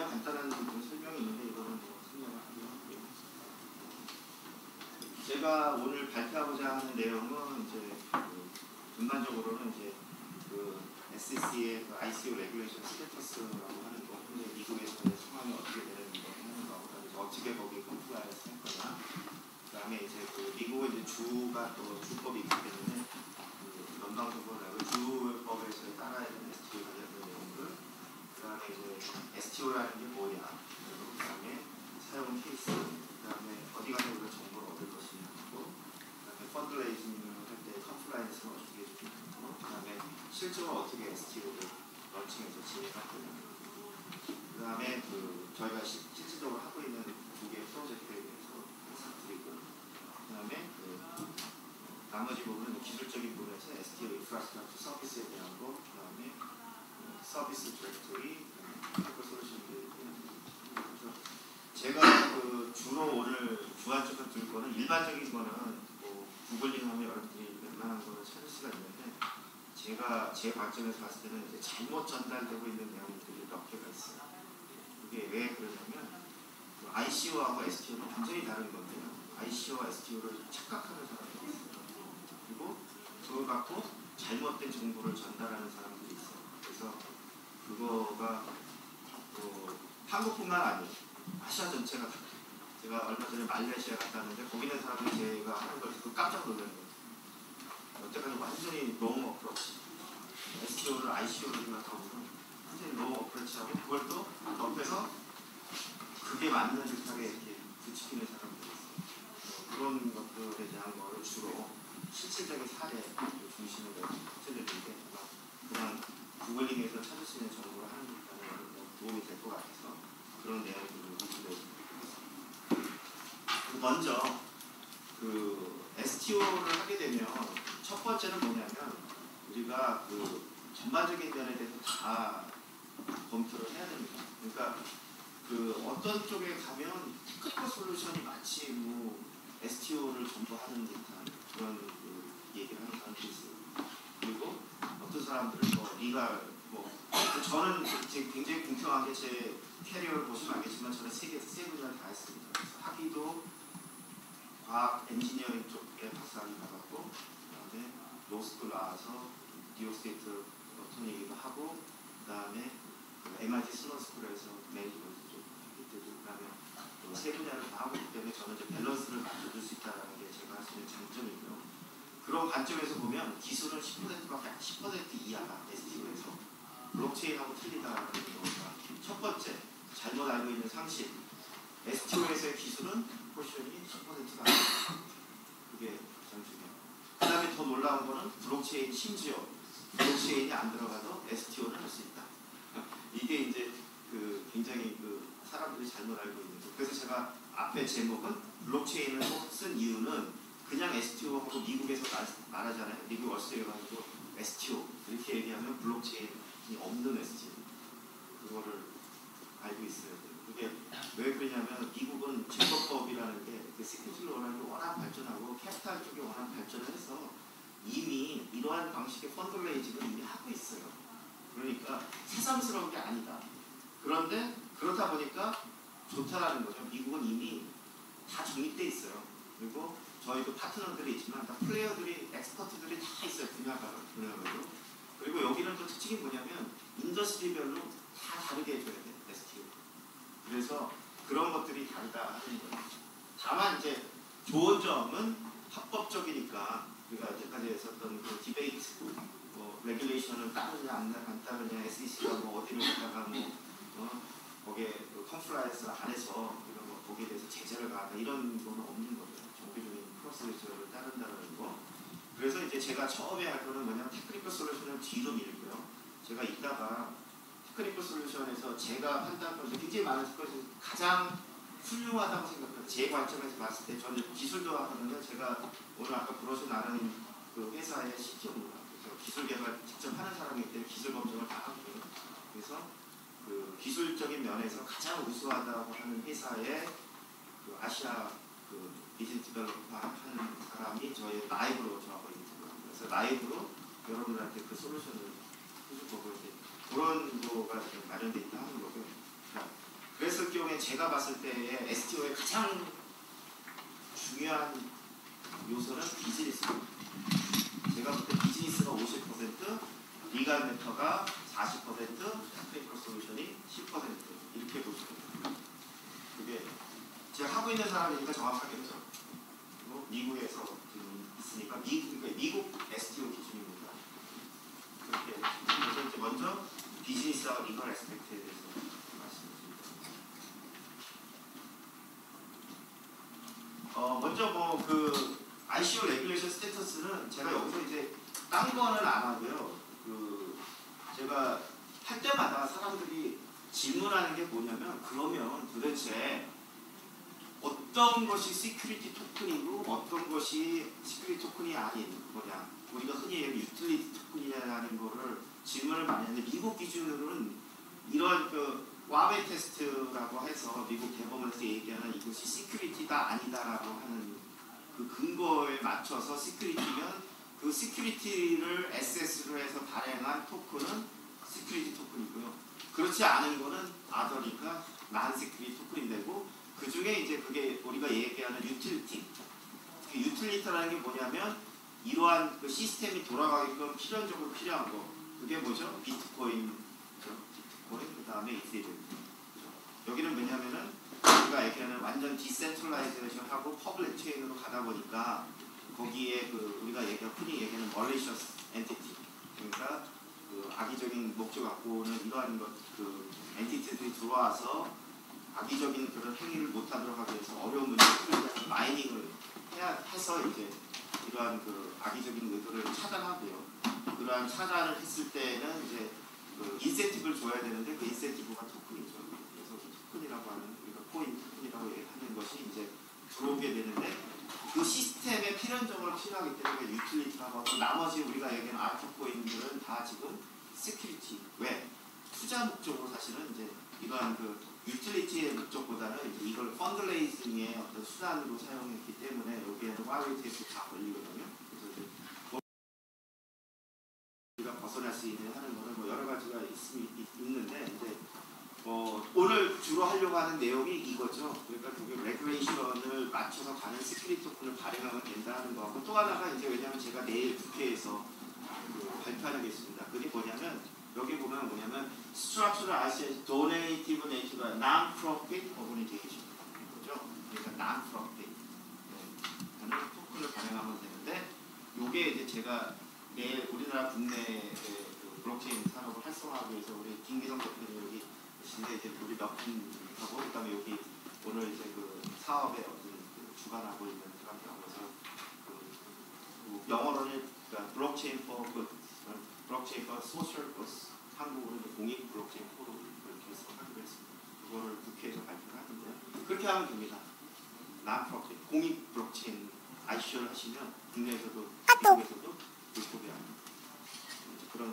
간단한 그런 설명이 있는데 이거는 뭐 설명을 하고요. 제가 오늘 발표하고자 하는 내용은 이제 전반적으로는 이제 그 SEC의 그 ICO 레귤레이션 스테이터스라고 하는 거, 현재 미국에서의 상황이 어떻게 되는 거 하는 거, 그다음에 어떻게 거기에 컴플라이언스 할 거냐, 그다음에 이제 그 미국은 이제 주가 또 주법이 있기 때문에 그 연방정부나 그 주법에서 따라야 되는 STO 관련된 내용들, 그다음에 이제 STO라는 게 뭐냐, 그다음에 사용 케이스, 그다음에 어디 가서 우리가 정보를 얻을 것이냐, 그다음에 펀드레이징을 할 때 컴플라이언스는 어떻게 해주고, 그다음에 실제로 어떻게 STO를 런칭해서 진행할 거냐, 그다음에 그 저희가 실질적으로 하고 있는 두 개의 프로젝트에 대해서 말씀드리고, 그다음에 그 나머지 부분은 기술적인 부분에서 STO 인프라스트럭처 서비스에 대한 거, 그다음에 서비스 디렉토리, 테크니컬 솔루션들에 대한 거. 제가 그 주로 오늘 주안점을 들 거는 일반적인 거는 뭐 구글링하면 여러분들이 웬만한 거를 찾을 수가 있는데, 제가 제 관점에서 봤을 때는 이제 잘못 전달되고 있는 내용들이 몇 개가 있어요. 그게 왜 그러냐면 ICO하고 STO는 완전히 다른 건데요. ICO와 STO를 착각하는 사람들이 있어요. 그리고 그걸 갖고 잘못된 정보를 전달하는 사람들이 있어요. 그래서 그거가 한국뿐만 아니에요. 아시아 전체가 다. 제가 얼마 전에 말레이시아 갔다 왔는데 거기 있는 사람들이 제가 하는 걸 듣고 깜짝 놀라는 거예요. 여태까지 완전히 롱 어프로치, STO를 ICO를 생각하고서 완전히 롱 어프로치하고 그걸 또 옆에서 그게 맞는 듯하게 이렇게 부추기는 사람들이 있어요. 그런 것들에 대한 거를 주로 실질적인 사례 중심으로 찾아드리는데 그냥 구글링에서 찾을 수 있는 정보를 하는 데 도움이 될 것 같아서 그런 내용들을 위주로 하겠습니다. 먼저 그 STO를 하게 되면 첫 번째는 뭐냐면 우리가 그 전반적인 면에 대해서 다 검토를 해야 됩니다. 그러니까 그 어떤 쪽에 가면 테크니컬 솔루션이 마치 뭐 STO를 전부 하는 듯한 그런 그 얘기를 하는 사람들이 있어요. 그리고 어떤 사람들은 뭐 리가 뭐 저는 굉장히 공평하게 제 캐리어를 보시면 알겠지만 저는 세 분야를 다 했습니다. 그래서 학위도 과학 엔지니어링 쪽에 박사학위 받았고, 그다음에 로스쿨 나와서 뉴욕 스테이트 어토니기도 하고, 그다음에 MIT 슬럼스쿨에서 매니지먼트 쪽 했기 때문에, 그다음에 세 분야를 다 하고 있기 때문에 저는 이제 밸런스를 맞춰줄 수 있다는 게 제가 할 수 있는 장점이고요. 그런 관점에서 보면 기술은 10%밖에 10% 이하가 STO에서 블록체인하고 틀리다라는 거가 첫 번째 잘못 알고 있는 상식. STO에서의 기술은 포션이 10%가 아닙니다. 그게 가장 중요해요. 그 다음에 더 놀라운 거는 블록체인, 심지어 블록체인이 안 들어가도 STO를 할 수 있다. 이게 이제 그 굉장히 그 사람들이 잘못 알고 있는 거. 그래서 제가 앞에 제목은 블록체인을 쓴 이유는 그냥 STO하고 미국에서 말하잖아요. 미국 월스트리트 가지고 STO 이렇게 얘기하면 블록체인이 없는 STO. 그거를 알고 있어야 돼요. 그게 왜 그러냐면 미국은 증거법이라는 게 그 시큐리티 로라는 게 워낙 발전하고 캐피탈 쪽이 워낙 발전을 해서 이미 이러한 방식의 펀드레이징을 이미 하고 있어요. 그러니까 새삼스러운 게 아니다. 그런데 그렇다 보니까 좋다라는 거죠. 미국은 이미 다 정립돼 있어요. 그리고 저희도 파트너들이 있지만 다 플레이어들이, 엑스퍼트들이 다 있어요. 분야별로. 그리고 여기는 또 특징이 뭐냐면 인더스트리별로 다 다르게 해줘야 돼요. STO. 그래서 그런 것들이 다르다 하는 거예요. 다만 이제 좋은 점은 합법적이니까 우리가 여태까지 했었던 그 디베이트, 뭐 레귤레이션을 따르냐 안 따르냐, SEC가 뭐 어디를 갔다가 거기에 그 컨플라이언스 안에서 이런 거 거기에 대해서 제재를 가하다 이런 거는 없는 거죠. 정기적인 프로세스를 따른다는 거. 그래서 이제 제가 처음에 할 거는 뭐냐면 테크니컬 솔루션을 뒤로 밀고요. 제가 이따가 테크니컬 솔루션에서 제가 판단한 것이 굉장히 많은 것이 가장 훌륭하다고 생각해요. 제 관점에서 봤을 때 저는 기술도 하거든요. 제가 오늘 아까 브로셔 나눈 그 회사의 CTO입니다. 그래서 기술 개발 직접 하는 사람이기 때문에 기술 검증을 다 하거든요. 그래서 그 기술적인 면에서 가장 우수하다고 하는 회사의 그 아시아 그 비즈니스 디벨로퍼 하는 사람이 저희 라이브로 저하고 있습니다. 그래서 라이브로 여러분들한테 그 솔루션을 해줄 거고 이제 그런 거가 지금 마련되어 있다 하는 거고요. 그랬을 경우에 제가 봤을 때의 STO의 가장 중요한 요소는 비즈니스입니다. 제가 볼 때 비즈니스가 50%, 리갈 매터가 40%, 테크니컬 솔루션이 10% 이렇게 보시면 됩니다. 그게 제가 하고 있는 사람이니까 정확하겠죠. 그리고 미국에서 지금 있으니까 미국 STO 기준입니다. 그렇게 그래서 이제 먼저 비즈니스와 리걸 애스펙트에 대해서 말씀드립니다. 먼저 뭐 그 ICO 레귤레이션 스테이터스는 제가 여기서 이제 딴 거는 안 하고요. 그 제가 할 때마다 사람들이 질문하는 게 뭐냐면 그러면 도대체 어떤 것이 시큐리티 토큰이고 어떤 것이 시큐리티 토큰이 아닌 거냐, 우리가 흔히 얘기하는 유틸리티 토큰이냐는 거를 질문을 많이 하는데 미국 기준으로는 이런 그 와베 테스트라고 해서 미국 대법원에서 얘기하는 이것이 시큐리티가 아니다라고 하는 그 근거에 맞춰서 시큐리티면 그 시큐리티를 SS로 해서 발행한 토큰은 시큐리티 토큰이고요. 그렇지 않은 거는 아더니까 난 시큐리티 토큰이 되고 그 중에 이제 그게 우리가 얘기하는 유틸리티. 그 유틸리티라는 게 뭐냐면 이러한 그 시스템이 돌아가게끔 필연적으로 필요한 거. 그게 뭐죠? 비트코인, 그 다음에 이세리움. 여기는 뭐냐면은 우리가 얘기하는 완전 디센트럴라이제이션하고 퍼블릭 체인으로 가다 보니까 거기에 그 우리가 흔히 얘기하는 malicious entity, 그러니까 그 악의적인 목적 갖고는 이러한 그 엔티티들이 들어와서 악의적인 그런 행위를 못하도록 하기 위해서 어려운 문제를 마이닝을 해서 이제 이러한 그 악의적인 의도를 차단하고요. 그러한 차단을 했을 때는 이제 그 인센티브를 줘야 되는데 그 인센티브가 토큰이죠. 그래서 그 토큰이라고 하는 우리가 코인 토큰이라고 하는 것이 이제 들어오게 되는데 그 시스템에 필연적으로 필요하기 때문에 유틸리티라고 하고 나머지 우리가 얘기하는 알트코인들은 다 지금 시큐리티 왜 투자 목적으로 사실은 이제 이러한 그 유틸리티의 목적보다는 이제 이걸 펀드레이징의 어떤 수단으로 사용했기 때문에 여기에는 YT에서 다 걸리거든요. 그래서 이제 우리가 벗어날 수 있는 하는 거는 뭐 여러 가지가 있는데 이제 오늘 주로 하려고 하는 내용이 이거죠. 그러니까 그게 레귤레이션을 맞춰서 가는 시큐리티 토큰을 발행하면 된다는 거하고 또 하나가 이제 왜냐하면 제가 내일 국회에서 발표하는 게 있습니다. 그게 뭐냐면 여기 보면 뭐냐면 Structural Association Donative Nature Non-Profit Organization 그죠? 그러니까 Non-Profit 하는 토큰을 발행하면 되는데 요게 이제 제가 내일 우리나라 국내 그 블록체인 산업을 활성화하기 위해서 우리 김기성 대표님 여기 계신데 이제 우리 몇 분하고 그다음에 여기 오늘 이제 그 사업에 어떤 그 주관하고 있는 사람들하고서 그 영어로는 그러니까 블록체인 for social good 한국으로 이제 공익 블록체인 포럼을 결성하기로 했습니다. 그거를 국회에서 발표를 하는데요. 그렇게 하면 됩니다. 난프로핏 공익 블록체인 ICO를 하시면 국내에서도 미국에서도 불법이 아닙니다. 그런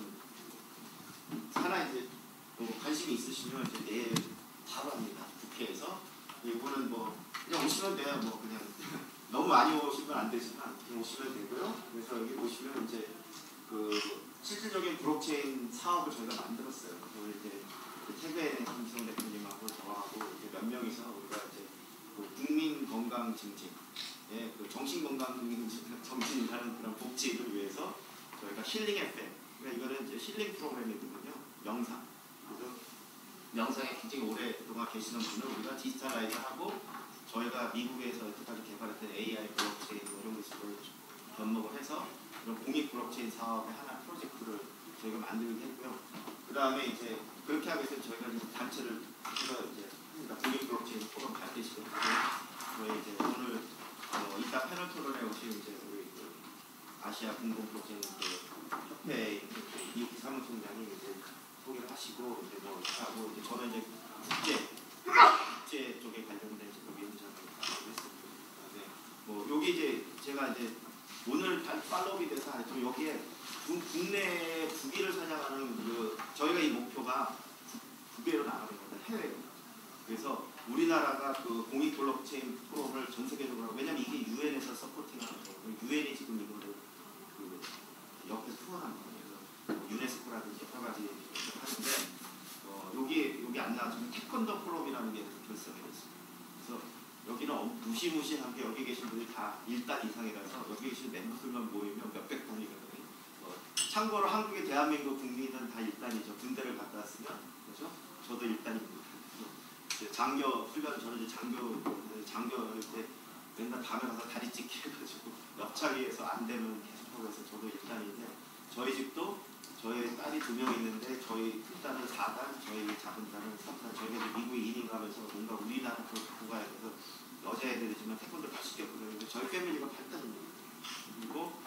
하나 이제 관심이 있으시면 이제 내일 바로 합니다. 국회에서 이거는 뭐 그냥 오시면 돼요. 뭐 그냥 너무 많이 오시면 안 되지만 그냥 오시면 되고요. 그래서 여기 보시면 이제 그 실질적인 블록체인 사업을 저희가 만들었어요. 그걸 이제 태그에 김기성 대표님하고 저하고 이제 몇 명이서 우리가 이제 그 국민 건강 증진, 예, 그 정신 건강 정신이라는 그런 복지를 위해서 저희가 힐링 FM, 그러니까 이거는 이제 힐링 프로그램이거든요. 명상. 그래서 명상에 굉장히 오랫동안 계시는 분은 우리가 디지털라이즈하고 저희가 미국에서 여태까지 개발했던 AI 블록체인 이런 것을 접목을 해서 이런 공익 블록체인 사업의 하나 프로젝트를 저희가 만들게 했고요. 그 다음에 이제 그렇게 하기 위해서 저희가 이제 단체를 이제 공익 블록체인 포럼 발대시거든요. 저희 이제 오늘 이따 패널 토론에 오신 이제 우리 그 아시아 공공 블록체인 협회 이옥기 사무총장이 이제 소개를 하시고 이제 뭐 하고 이제 저는 이제 국제 쪽에 관련된 지금 위원장을 하고 있습니다. 네. 뭐 여기 이제 제가 이제 오늘 팔로우이 돼서 좀 여기에 국내 국위를 사냥하는 그 저희가 이 목표가 국외로 나가는 겁니다. 해외로. 그래서 우리나라가 그 공익 블록체인 프로그램을 전 세계적으로 하고 왜냐면 이게 유엔에서 서포팅하는 거고 유엔이 지금 이거를 그 옆에서 후원하는 거예요. 유네스코라든지 여러 가지 하는데 여기 안 나왔지만 태권 태권도 포럼이라는 게 결성이 됐습니다. 그래서 여기는 무시무시한 게 여기 계신 분들이 다 1단 이상이라서 여기 계신 멤버들만 모이면 몇백 단이거든요. 참고로 한국의 대한민국 국민은 다 1단이죠. 군대를 갔다 왔으면 그렇죠? 저도 1단입니다. 장교 훈련 저는 이제 장교 때 맨날 밤에 가서 다리 찢기 해가지고 옆차기에서 안 되면 계속하고 해서 저도 1단인데 저희 집도 저희 딸이 2명 있는데 저희 큰 딸은 4단, 저희 작은 딸은 3단. 저희가 이제 미국에 이민 가면서 뭔가 우리나라 그걸 갖고 가야 돼서 여자애들이지만 태권도 다 시켰거든요. 저희 패밀리가 8단입니다. 그리고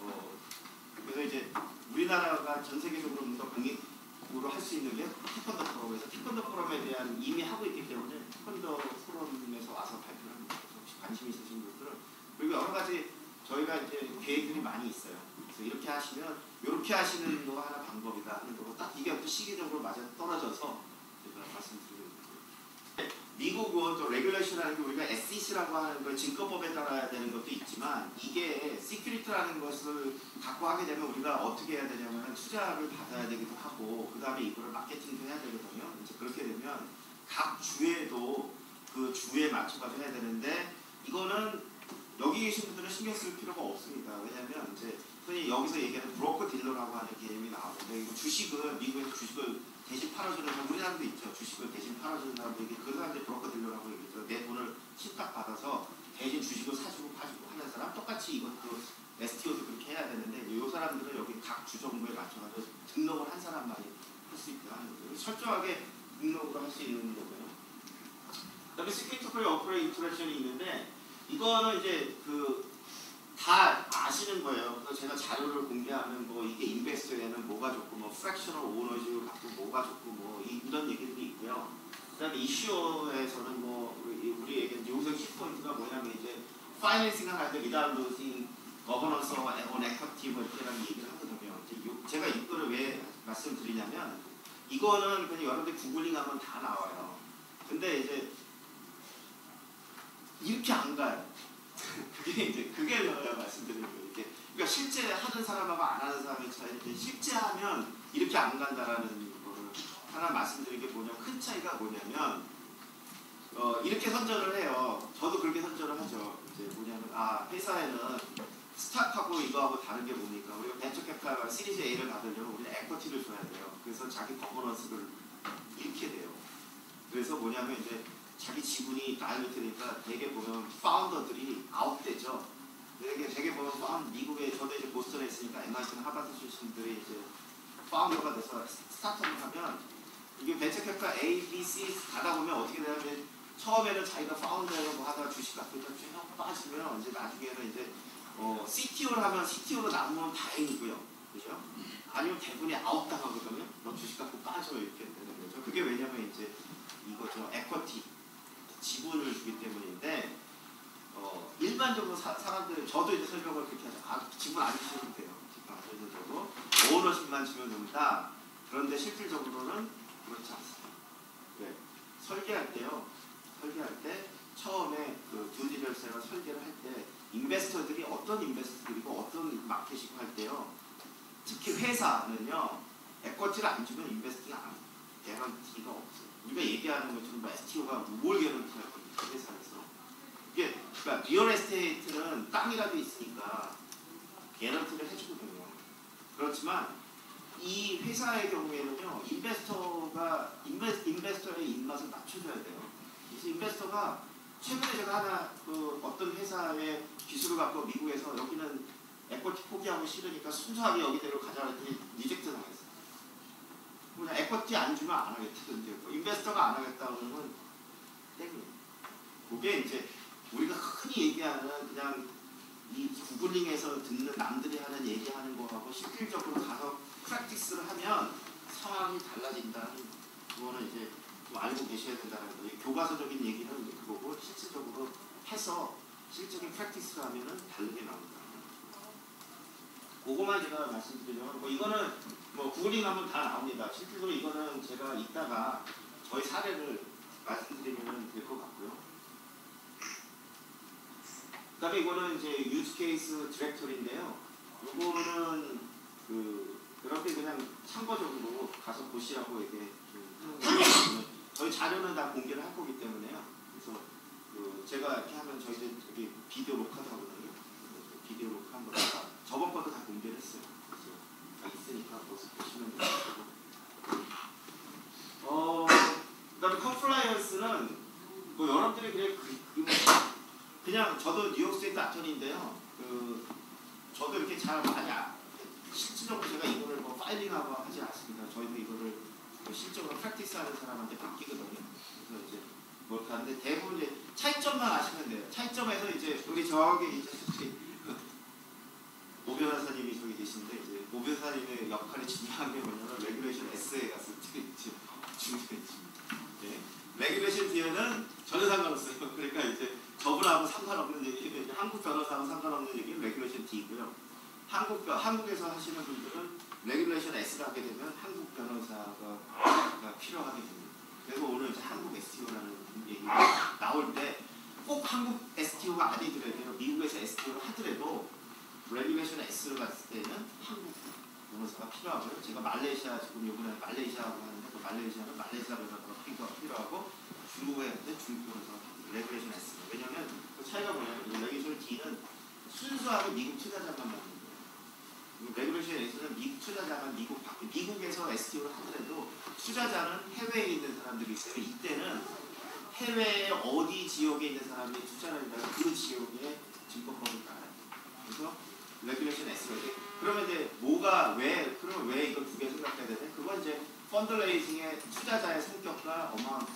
그래서 이제 우리나라가 전 세계적으로 뭔가 공익으로 할 수 있는 게 태권도 포럼에서 태권도 포럼에 대한 이미 하고 있기 때문에 태권도 포럼에서 와서 발표를 합니다. 혹시 관심 있으신 분들은 그리고 여러 가지 저희가 이제 계획들이 많이 있어요. 그래서 이렇게 하시면 이렇게 하시는 거가 하나 방법이다 하는 거고 딱 이게 또 시기적으로 맞아 떨어져서 제가 말씀드리는 거예요. 미국은 또 레귤레이션이라는 게 우리가 SEC라고 하는 걸 증거법에 따라야 되는 것도 있지만 이게 시큐리티라는 것을 갖고 하게 되면 우리가 어떻게 해야 되냐면 투자를 받아야 되기도 하고 그 다음에 이거를 마케팅도 해야 되거든요. 이제 그렇게 되면 각 주에도 그 주에 맞춰가지고 해야 되는데 이거는 여기 계신 분들은 신경 쓸 필요가 없습니다. 왜냐하면 이제 흔히 여기서 얘기하는 브로커 딜러라고 하는 개념이 나오는데 이거 주식을 미국에서 주식을 대신 팔아주는 사람 우리나라도 있죠. 주식을 대신 팔아주는 사람들이 그 사람들이 브로커 딜러라고 얘기했죠. 내 돈을 신탁 받아서 대신 주식을 사주고 파주고 하는 사람 똑같이 이것도 STO도 그렇게 해야 되는데 이 사람들은 여기 각 주 정부에 맞춰가지고 등록을 한 사람만이 할 수 있다 하는 거죠. 철저하게 등록을 할 수 있는 거고요. 그다음에 시큐리티 오퍼레이트 인터랙션이 있는데 이거는 이제 다 아시는 거예요. 그래서 제가 자료를 공개하면 뭐 이게 인베스터에는 뭐가 좋고 뭐 프랙셔널 오너십을 갖고 뭐가 좋고 뭐 이런 얘기들이 있고요. 그다음에 이슈에서는 뭐 우리 얘기는 여기서 키포인트가 뭐냐면 이제 파이낸싱을 할 때 without losing governance on equity 뭐 이렇게라는 얘기를 하거든요. 제가 이거를 왜 말씀드리냐면 이거는 그냥 여러분들 구글링하면 다 나와요. 근데 이제 이렇게 안 가요. 그게 제가 말씀드리는 거예요. 그러니까 실제 하는 사람하고 안 하는 사람의 차이인데 실제 하면 이렇게 안 간다라는 거를 하나 말씀드린 게 뭐냐면 큰 차이가 뭐냐면 이렇게 선전을 해요. 저도 그렇게 선전을 하죠. 이제 뭐냐면 회사에는 스탁하고 이거하고 다른 게 뭡니까? 우리가 벤처 캐피탈 시리즈 A를 받으려면 우리는 에쿼티를 줘야 돼요. 그래서 자기 거버넌스를 잃게 돼요. 그래서 뭐냐면 이제 자기 지분이 다이루트니까 대개 보면 파운더들이 아웃되죠. 되게 보면 미국에 저도 이제 보스턴에 있으니까 MIT나 하버드 출신들이 이제 파운더가 돼서 스타트업을 하면 이게 벤처 캐피탈 A, B, C 가다 보면 어떻게 되냐면 처음에는 자기가 파운더로 뭐 하다가 주식 갖고 있다가 쭉 빠지면 이제 나중에는 이제 CTO를 하면 CTO로 남으면 다행이고요. 그죠? 아니면 대부분이 아웃당하거든요. 너 주식 갖고 빠져 이렇게 되는 거죠. 그게 왜냐면 이제 이거죠. 에쿼티 지분을 주기 때문인데 일반적으로 사람들이 저도 이제 설명을 그렇게 하죠. 지분 안 주셔도 돼요. 지분 안 주셔도 되고 오너십만 주면 된다. 그런데 실질적으로는 그렇지 않습니다. 네. 설계할 때 처음에 그 듀디리전스가 설계를 할 때 인베스터들이 어떤 인베스터들이고 어떤 마켓이고 할 때요. 특히 회사는요. 에쿼티를 안 주면 인베스팅이 안 합니다. 개런티가 없어요. 우리가 얘기하는 것처럼 뭐 STO가 뭘 개런티할 겁니까? 회사에서. 이게 그러니까 리얼 에스테이트는 땅이라도 있으니까 개런티를 해주거든요. 그렇지만 이 회사의 경우에는요. 인베스터의 입맛을 맞춰줘야 돼요. 그래서 인베스터가 최근에 제가 하나 어떤 회사의 기술을 갖고 미국에서 여기는 에쿼티 포기하고 싫으니까 순수하게 여기대로 가자고 했더니 리젝트 당했어요. 그냥 에쿼티 안 주면 안 하겠다던데 인베스터가 안 하겠다 그러면 땡이에요. 그게 이제 우리가 흔히 얘기하는 그냥 이 구글링에서 듣는 남들이 하는 얘기하는 거하고 실질적으로 가서 프랙티스를 하면 상황이 달라진다는 그거는 이제 좀 알고 계셔야 된다는 거예요. 교과서적인 얘기는 그거고 실질적으로 해서 실질적인 프랙티스를 하면은 다르게 나온다. 그거만 제가 말씀드리면 이거는 구글링하면 다 나옵니다. 실제로 이거는 제가 이따가 저희 사례를 말씀드리면 될 것 같고요. 그다음에 이거는 이제 유즈 케이스 디렉토리인데요. 이거는 그렇게 그냥 참고적으로 가서 보시라고 이렇게 하는 거예요. 저희 자료는 다 공개를 할 거기 때문에요. 그래서 제가 이렇게 하면 저희들 여기 비디오 녹화도 하거든요. 비디오 녹화 한번 저번 것도 다 공개를 했어요. 그래서 다 있으니까 거기서 보시면 되고. 그다음에 컴플라이언스는 뭐 여러분들이 그냥 저도 뉴욕 스테이트 아토니인데요. 저도 이렇게 잘 많이 실질적으로 제가 이거를 뭐 파일링하고 하지 않습니다. 저희도 이거를 실적으로 프랙티스하는 사람한테 맡기거든요. 그래서 이제 뭐 하는데 대부분 이제 차이점만 아시면 돼요. 차이점에서 이제 우리 저기 이제 오 변호사님이 저기 계신데 이제 오 변호사님의 역할이 중요한 게 뭐냐면 레귤레이션 S에 갔을 때 중요했지. 네. 레귤레이션 D는 전혀 상관없어요. 그러니까 이제 저분하고 상관없는 얘기, 한국 변호사하고 상관없는 얘기는 레귤레이션 D고요. 한국에서 하시는 분들은 레귤레이션 S를 하게 되면 한국 변호사가 필요하게 됩니다. 그래서 오늘 이제 한국 STO라는 얘기가 나올 때 꼭 한국 STO가 아니더라도 미국에서 STO를 하더라도 레귤레이션 S를 갔을 때는 한국 변호사가 필요하고요. 제가 말레이시아 지금 요번에 말레이시아하고 하는데 그 말레이시아는 말레이시아 변호사가 필요하고 중국에 있는데 중국 변호사가 레귤레이션 S. 왜냐하면 그 차이가 뭐냐면 레귤레이션 D는 순수하게 미국 투자자만 받는 거예요. 레귤레이션 S는 미국 투자자만 미국에서 STO를 하더라도 투자자는 해외에 있는 사람들이 있어요. 이때는 해외 어디 지역에 있는 사람이 투자를 한다면 그 지역의 증권법을 따라요. 그래서 레귤레이션 S가 돼. 그러면 이제 그러면 왜 이걸 두 개 생각해야 되냐? 그건 이제 펀드레이징의 투자자의 성격과 어마운트.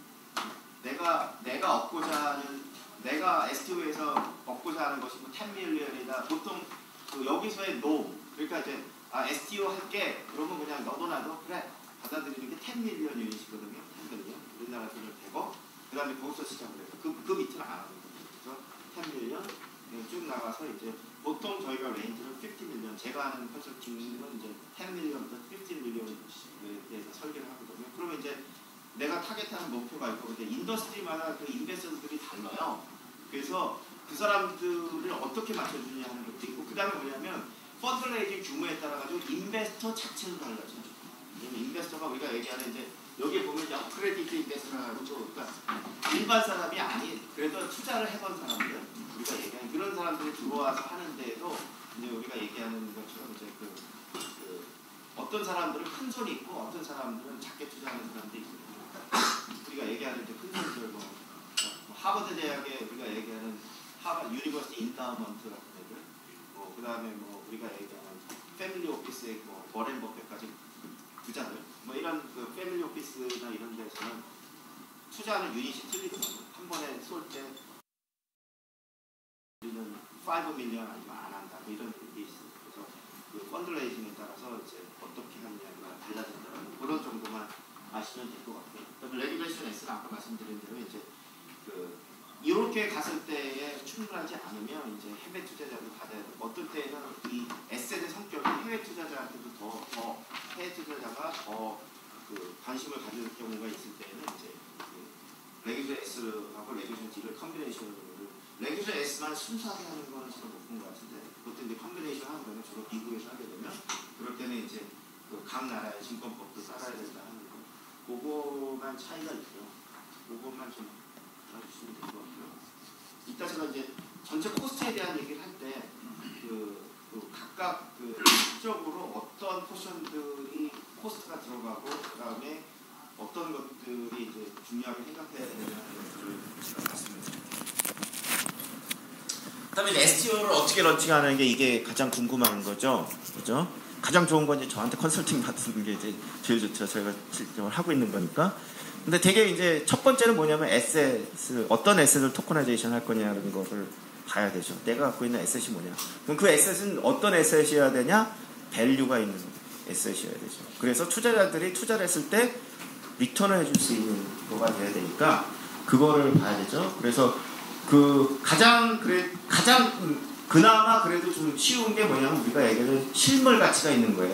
내가 얻고자 하는, 내가 STO에서 얻고자 하는 것이 뭐 10밀리언이다. 보통 여기서의 그러니까 이제 STO 할게. 그러면 그냥 너도 나도 그래 받아들이는 게 10밀리언 유닛이거든요. 10밀리언. 우리나라 돈을 대고 그 다음에 거기서 시작을 해요. 그 밑은 안 합니다. 그래서 10밀리언 쭉 나가서 이제 보통 저희가 레인지는 50밀리언, 제가 하는 컨설팅은 이제 10밀리언부터 50밀리언에 대해서 설계를 하거든요. 그러면 이제 내가 타겟하는 목표가 있고, 근데 인더스트리마다 그 인베스터들이 달라요. 그래서 그 사람들을 어떻게 맞춰주냐 하는 것도 있고, 그 다음에 뭐냐면 펀드레이징 규모에 따라 가지고 인베스터 자체도 달라져요. 인베스터가 우리가 얘기하는 이제 여기에 보면 이제 어크레디트 인베스터라고, 그러니까 일반 사람이 아닌 그래도 투자를 해본 사람들, 우리가 얘기하는 그런 사람들이 들어와서 하는데도 이제 우리가 얘기하는 것처럼 이제 어떤 사람들은 큰 손이 있고 어떤 사람들은 작게 투자하는 사람들이 있고, 우리가 얘기하는 이제 큰 손들 뭐 하버드 대학에 우리가 얘기하는 유니버시티 인다우먼트 같은 애들, 그 다음에 뭐 우리가 얘기하는 패밀리 오피스의 뭐 워렌 버핏까지 부자들, 뭐 이런 그 패밀리 오피스나 이런 데서는 투자하는 유닛이 틀리더라고요. 한 번에 쏠 때 우리는 5밀리언 아니면 안 한다, 뭐 이런 게 있어요. 그래서 그 펀드레이징에 따라서 이제 어떻게 하느냐가 달라진다는 그런 정도만 아시면 될 것 같아요. 그다음에 레귤레이션 S는 아까 말씀드린 대로 이제 이렇게 갔을 때에 충분하지 않으면 이제 해외 투자자를 받아야 돼요. 어떤 때는 이 에셋의 성격이 해외 투자자한테도 해외 투자자가 더 관심을 가질 경우가 있을 때는 이제 레귤레이션 S하고 레귤레이션 D를 컨비네이션으로, 레귤레이션 S만 순수하게 하는 거는 저는 못 본 것 같은데, 그것도 이제 컨비네이션 하는 거는 주로 미국에서 하게 되면 그럴 때는 이제 각 나라의 증권법도 따라야 된다 하는 거, 그거만 차이가 있고요. 그것만 좀 알아주시면 될 것 같고요. 이따 제가 이제 전체 코스트에 대한 얘기를 할 때 각각 실적으로 어떤 포션들이 코스트가 들어가고 그 다음에 어떤 것들이 이제 중요하게 생각해야 되느냐는 것들을 제가 말씀드릴게요. 그다음에 이제 STO를 어떻게 런칭하는 게 이게 가장 궁금한 거죠, 그죠? 가장 좋은 건 이제 저한테 컨설팅 받는 게 이제 제일 좋죠. 저희가 실적을 하고 있는 거니까. 근데 되게 이제 첫 번째는 뭐냐면 어떤 에셋을 토커나이제이션 할 거냐는 거를 봐야 되죠. 내가 갖고 있는 에셋이 뭐냐. 그럼 그 에셋은 어떤 에셋이어야 되냐? 밸류가 있는 에셋이어야 되죠. 그래서 투자자들이 투자를 했을 때 리턴을 해줄 수 있는 거가 돼야 되니까 그거를 봐야 되죠. 그래서 그나마 그래도 좀 쉬운 게 뭐냐면 우리가 얘기하는 실물 가치가 있는 거예요.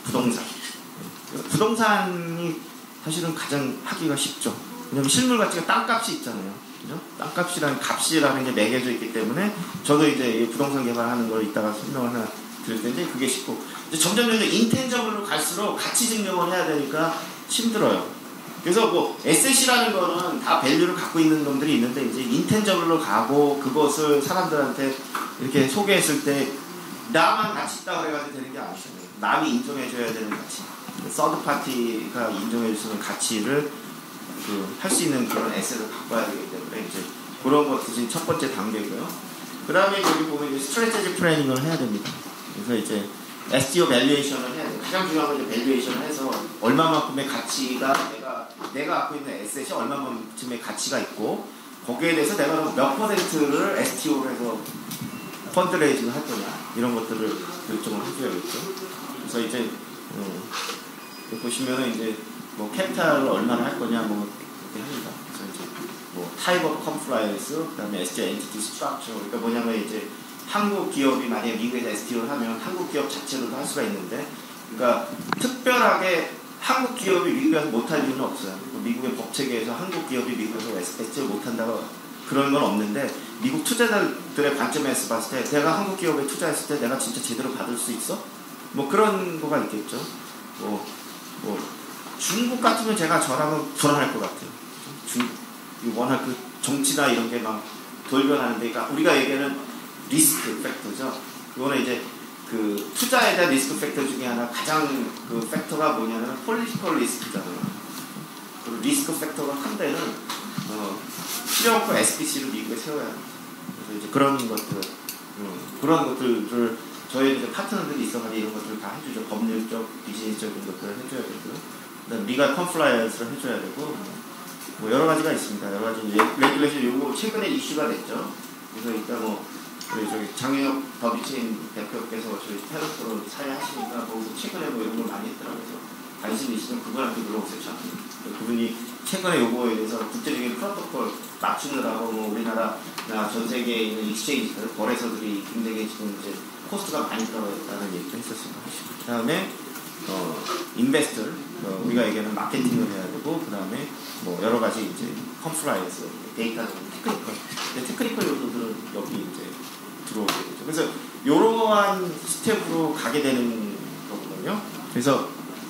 부동산이 사실은 가장 하기가 쉽죠. 왜냐면 실물 가치가 땅값이 있잖아요. 그죠? 땅값이라는 값이라는 게 매겨져 있기 때문에 저도 이제 부동산 개발하는 걸 이따가 설명을 하나 드릴 텐데 그게 쉽고, 이제 점점 인텐저블로 갈수록 가치 증명을 해야 되니까 힘들어요. 그래서 뭐 에셋이라는 거는 다 밸류를 갖고 있는 놈들이 있는데 이제 인텐저블로 가고 그것을 사람들한테 이렇게 소개했을 때 나만 가치 있다고 해가지고 되는 게 아니잖아요. 남이 인정해줘야 되는 가치. 서드 파티가 인정해주는 가치를 할 수 있는 그런 에셋을 갖고 와야 되기 때문에 이제 그런 것들이 첫 번째 단계고요. 그 다음에 여기 보면 이제 스트래티지 플래닝을 해야 됩니다. 그래서 이제 SEO 밸류에이션을 해야 돼요. 가장 중요한 건 이제 밸류에이션을 해서 얼마만큼의 가치가 내가 갖고 있는 에셋이 얼마만큼의 가치가 있고 거기에 대해서 내가 몇 퍼센트를 STO로 해서 펀드레이징을 할 거냐 이런 것들을 결정을 해줘야겠죠. 그래서 이제 보시면은 이제 뭐 캐피탈을 얼마나 할 거냐 뭐 그렇게 합니다. 그래서 이제 뭐 타입 오브 컴플라이언스 그다음에 STO 엔티티 스트럭처 그러니까 뭐냐면 이제 한국 기업이 만약에 미국에서 STO를 하면 한국 기업 자체로도 할 수가 있는데 그러니까 특별하게 한국 기업이 미국에서 못할 이유는 없어요. 미국의 법 체계에서 한국 기업이 미국에서 STO를 못한다고 그런 건 없는데 미국 투자자들의 관점에서 봤을 때 내가 한국 기업에 투자했을 때 내가 진짜 제대로 받을 수 있어? 뭐 그런 거가 있겠죠. 뭐 중국 같으면 제가 저라면 불안할 것 같아요. 중국 워낙 그 정치나 이런 게 막 돌변하는데 그러니까 우리가 얘기하는 리스크 팩터죠. 이거는 이제 그 투자에 대한 리스크 팩터 중에 하나 가장 그 팩터가 뭐냐면 폴리티컬 리스크잖아요. 그 리스크 팩터가 큰 데는 필요 없고 SPC를 미국에 세워야 합니다. 그래서 이제 그런 것들을 저희 이제 파트너들이 있어가지고 이런 것들을 다 해주죠. 법률적, 비즈니스적인 것들을 해줘야 되고요. 그다음 리갈 컴플라이언스를 해줘야 되고 뭐 여러 가지가 있습니다. 여러 가지 레귤레이션 요거 최근에 이슈가 됐죠. 그래서 일단 우리 저기 장혁 더비체인 대표께서 저희 테러스로 사회하시니까 거기서 최근에 뭐 이런 걸 많이 했더라고요. 관심 있으면 그분한테 물어보세요. 그분이 최근에 요거에 대해서 국제적인 프로토콜 맞추느라고 뭐 우리나라나 전 세계에 있는 익스체인지 거래소들이 굉장히 지금 이제 코스트가 많이 떨어졌다는 얘기도 했었습니다. 그 다음에 인베스터 우리가 얘기하는 마케팅을 해야 되고 그 다음에 뭐 여러 가지 이제 컴플라이언스 데이터 테크니컬 요소들은 여기 이제 들어오게 되죠. 그래서 이러한 스텝으로 가게 되는 거거든요. 그래서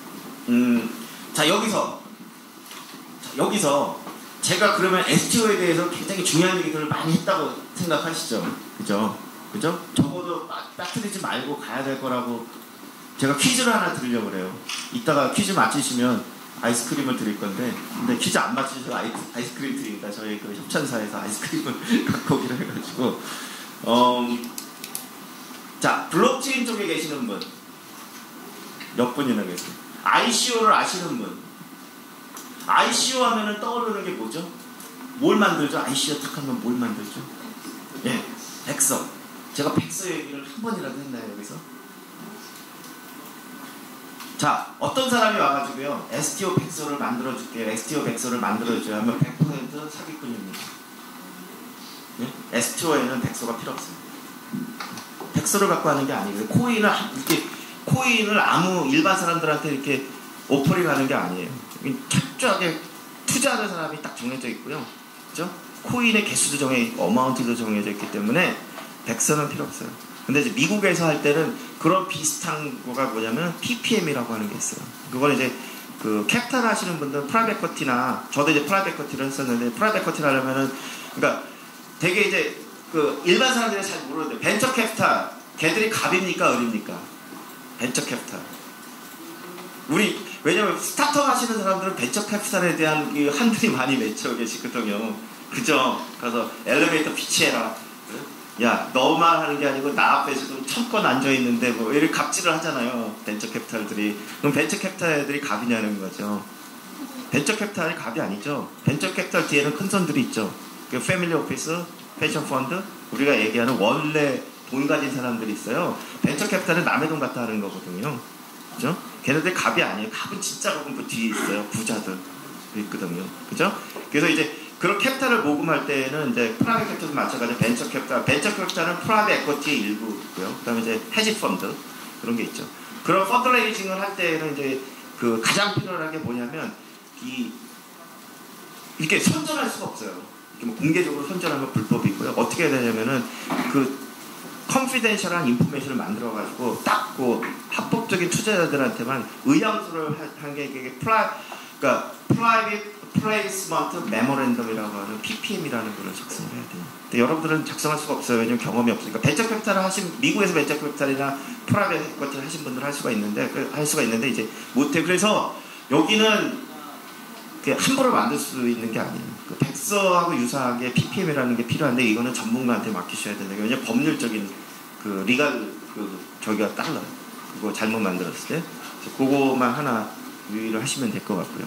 자 여기서 제가 그러면 STO에 대해서 굉장히 중요한 얘기들을 많이 했다고 생각하시죠? 그죠? 적어도 빠뜨리지 말고 가야 될 거라고 제가 퀴즈를 하나 드리려고 그래요. 이따가 퀴즈 맞히시면 아이스크림을 드릴 건데 근데 퀴즈 안 맞히셔서 아이스크림 드립니다. 저희 그 협찬사에서 아이스크림을 갖고 오기로 해가지고 자 블록체인 쪽에 계시는 분 몇 분이나 계세요? ICO를 아시는 분 ICO 하면은 떠오르는 게 뭐죠? 뭘 만들죠? ICO 탁 하면 뭘 만들죠? 예, 백서. 제가 백서 얘기를 한 번이라도 했나요 여기서? 자, 어떤 사람이 와가지고요 STO 백서를 만들어줄게요. STO 백서를 만들어줘야 하면 100% 사기꾼입니다. 예? STO에는 백서가 필요 없어요. 백서를 갖고 하는 게 아니고요. 코인을 아무 일반 사람들한테 이렇게 오퍼링하는 게 아니에요. 철저하게 투자하는 사람이 딱 정해져 있고요. 그죠? 코인의 개수도 어마운트도 정해져 있기 때문에 백서는 필요 없어요. 근데 이제 미국에서 할 때는 그런 비슷한 거가 뭐냐면 PPM이라고 하는 게 있어요. 그걸 이제 그 캐피탈 하시는 분들은 프라이빗 에쿼티나 저도 이제 프라이빗 에쿼티를 했었는데 프라이빗 에쿼티를 하려면은 그러니까 되게 이제 그 일반 사람들이 잘 모르는데 벤처 캐피탈 걔들이 갑입니까 을입니까? 벤처 캐피탈. 왜냐면 스타트업 하시는 사람들은 벤처 캐피탈에 대한 한들이 많이 맺혀 계시거든요. 그죠? 그래서 엘리베이터 피치해라. 야, 너만 하는 게 아니고 나 앞에 지금 1000건 앉아있는데 뭐 이렇게 갑질을 하잖아요. 벤처 캐피탈들이. 그럼 벤처 캐피탈들이 갑이냐는 거죠. 벤처 캐피탈이 갑이 아니죠. 벤처 캐피탈 뒤에는 큰 손들이 있죠. 그 패밀리 오피스, 펜션 펀드, 우리가 얘기하는 원래 돈 가진 사람들이 있어요. 벤처 캐피탈은 남의 돈 갖다 하는 거거든요. 그죠? 걔네들 갑이 아니에요. 갑은 진짜 갑은 그 뒤에 있어요. 부자들 있거든요. 그죠? 그래서 이제 그런 캐피탈을 모금할 때는 이제 프라이빗 캐피탈도 마찬가지로 벤처 캐피탈은 프라이빗 에쿼티의 일부고요. 그다음에 이제 헤지 펀드 그런 게 있죠. 그런 펀드레이징을 할 때는 이제 그 가장 필요한 게 뭐냐면 이렇게 선전할 수가 없어요. 이렇게 뭐 공개적으로 선전하면 불법이고요. 어떻게 해야 되냐면은 그 컨피덴셜한 인포메이션을 만들어가지고 딱 그 합법적인 투자자들한테만 의향수를 한 게 이게 그러니까 Private Placement Memorandum이라고 하는 PPM이라는 거를 작성을 해야 돼요. 근데 여러분들은 작성할 수가 없어요. 왜냐면 경험이 없으니까. 벤처 캐피탈을 하신 미국에서 벤처 캐피탈이나 프라이빗 캐피탈 하신 분들은 할 수가 있는데 이제 못해. 그래서 여기는 함부로 만들 수 있는 게 아니에요. 그 백서하고 유사하게 PPM이라는 게 필요한데 이거는 전문가한테 맡기셔야 된다. 왜냐면 법률적인 그 리갈 저기가 달라요. 그거 잘못 만들었을 때. 그래서 그거만 하나 유의를 하시면 될 것 같고요.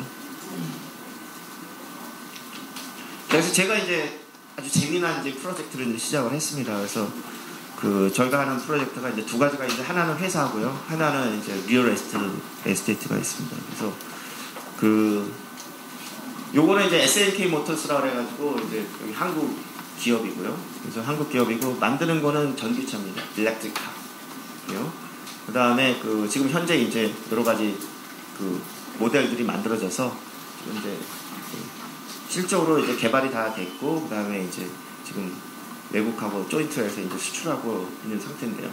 그래서 제가 이제 아주 재미난 이제 프로젝트를 이제 시작을 했습니다. 그래서 그 저희가 하는 프로젝트가 이제 두 가지가 이제 하나는 회사고요, 하나는 이제 리얼 에스테이트가 있습니다. 그래서 요거는 이제 SNK 모터스라 그래가지고 이제 여기 한국 기업이고요. 그래서 한국 기업이고 만드는 거는 전기차입니다. 일렉트릭카요. 그 다음에 지금 현재 이제 여러 가지 모델들이 만들어져서 이제 실적으로 이제 개발이 다 됐고, 그 다음에 이제 지금 외국하고 조인트해서 이제 수출하고 있는 상태인데요.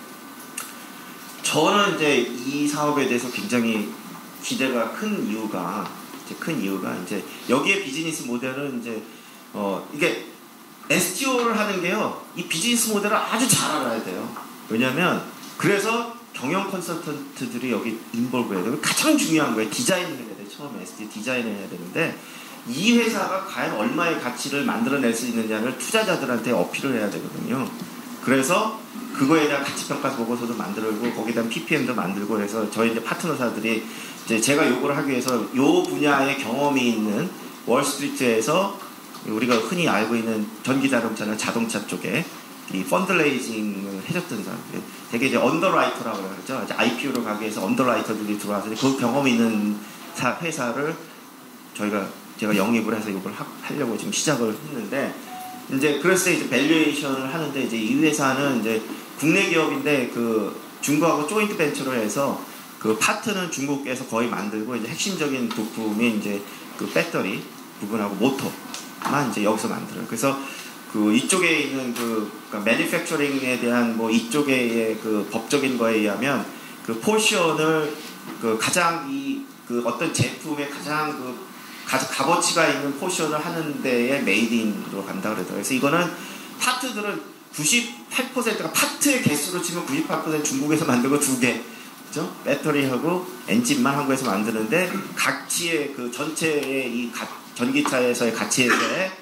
저는 이제 이 사업에 대해서 굉장히 기대가 큰 이유가 이제 여기에 비즈니스 모델은 이제 이게 STO를 하는 게요, 이 비즈니스 모델을 아주 잘 알아야 돼요. 왜냐면 그래서 경영 컨설턴트들이 여기 인볼브 해야 되고, 가장 중요한 거예요. 디자인을 해야 돼요. 처음에 STO 디자인을 해야 되는데 이 회사가 과연 얼마의 가치를 만들어낼 수 있느냐를 투자자들한테 어필을 해야 되거든요. 그래서 그거에 대한 가치평가 보고서도 만들고 거기에 대한 PPM도 만들고 해서 저희 이제 파트너사들이 이제 제가 요거를 하기 위해서 요 분야의 경험이 있는 월스트리트에서 우리가 흔히 알고 있는 전기자동차나 자동차 쪽에 이 펀드레이징을 해줬던 사람들, 되게 이제 언더라이터라고 그러죠. 이제 IPO로 가기 위해서 언더라이터들이 들어와서 그 경험이 있는 회사를 제가 영입을 해서 이걸 하려고 지금 시작을 했는데, 이제 그래서 이제 밸류에이션을 하는데, 이제 이 회사는 이제 국내 기업인데 중국하고 조인트 벤처를 해서 파트는 중국에서 거의 만들고, 이제 핵심적인 부품이 이제 배터리 부분하고 모터만 이제 여기서 만들어요. 그래서 이쪽에 있는 그러니까 매니팩처링에 대한 이쪽의 법적인 거에 의하면 포션을 가장 어떤 제품의 가장 값어치가 있는 포션을 하는 데에 메이드인으로 간다 그러더라고요. 그래서 이거는 파트들은 98%가 파트의 개수로 치면 98% 중국에서 만들고 2개, 그죠? 배터리하고 엔진만 한국에서 만드는데 가치의 전체의 이 전기차에서의 가치에서의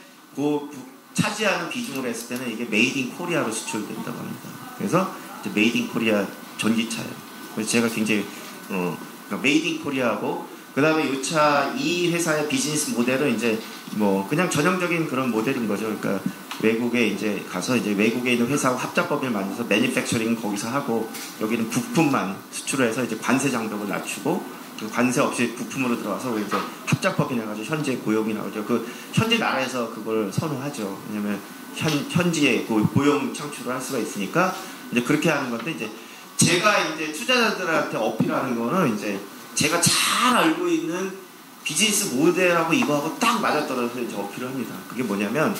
차지하는 비중을 했을 때는 이게 메이드 인 코리아로 수출된다고 합니다. 그래서 이제 메이드 인 코리아 전기차예요. 그래서 제가 굉장히 그러니까 메이드 인 코리아하고, 그 다음에 이 회사의 비즈니스 모델은 이제 그냥 전형적인 그런 모델인 거죠. 그러니까 외국에 이제 가서 이제 외국에 있는 회사하고 합작법인을 만들어서 매니팩처링 거기서 하고, 여기는 부품만 수출해서 이제 관세 장벽을 낮추고, 관세 없이 부품으로 들어와서 이제 합작법인 해가지고 현재 고용이 나오죠. 현지 나라에서 그걸 선호하죠. 왜냐면 현지에 고용 창출을 할 수가 있으니까 이제 그렇게 하는 건데, 이제 제가 이제 투자자들한테 어필하는 거는 이제 제가 잘 알고 있는 비즈니스 모델하고 이거하고 딱 맞아떨어져서 이제 어필을 합니다. 그게 뭐냐면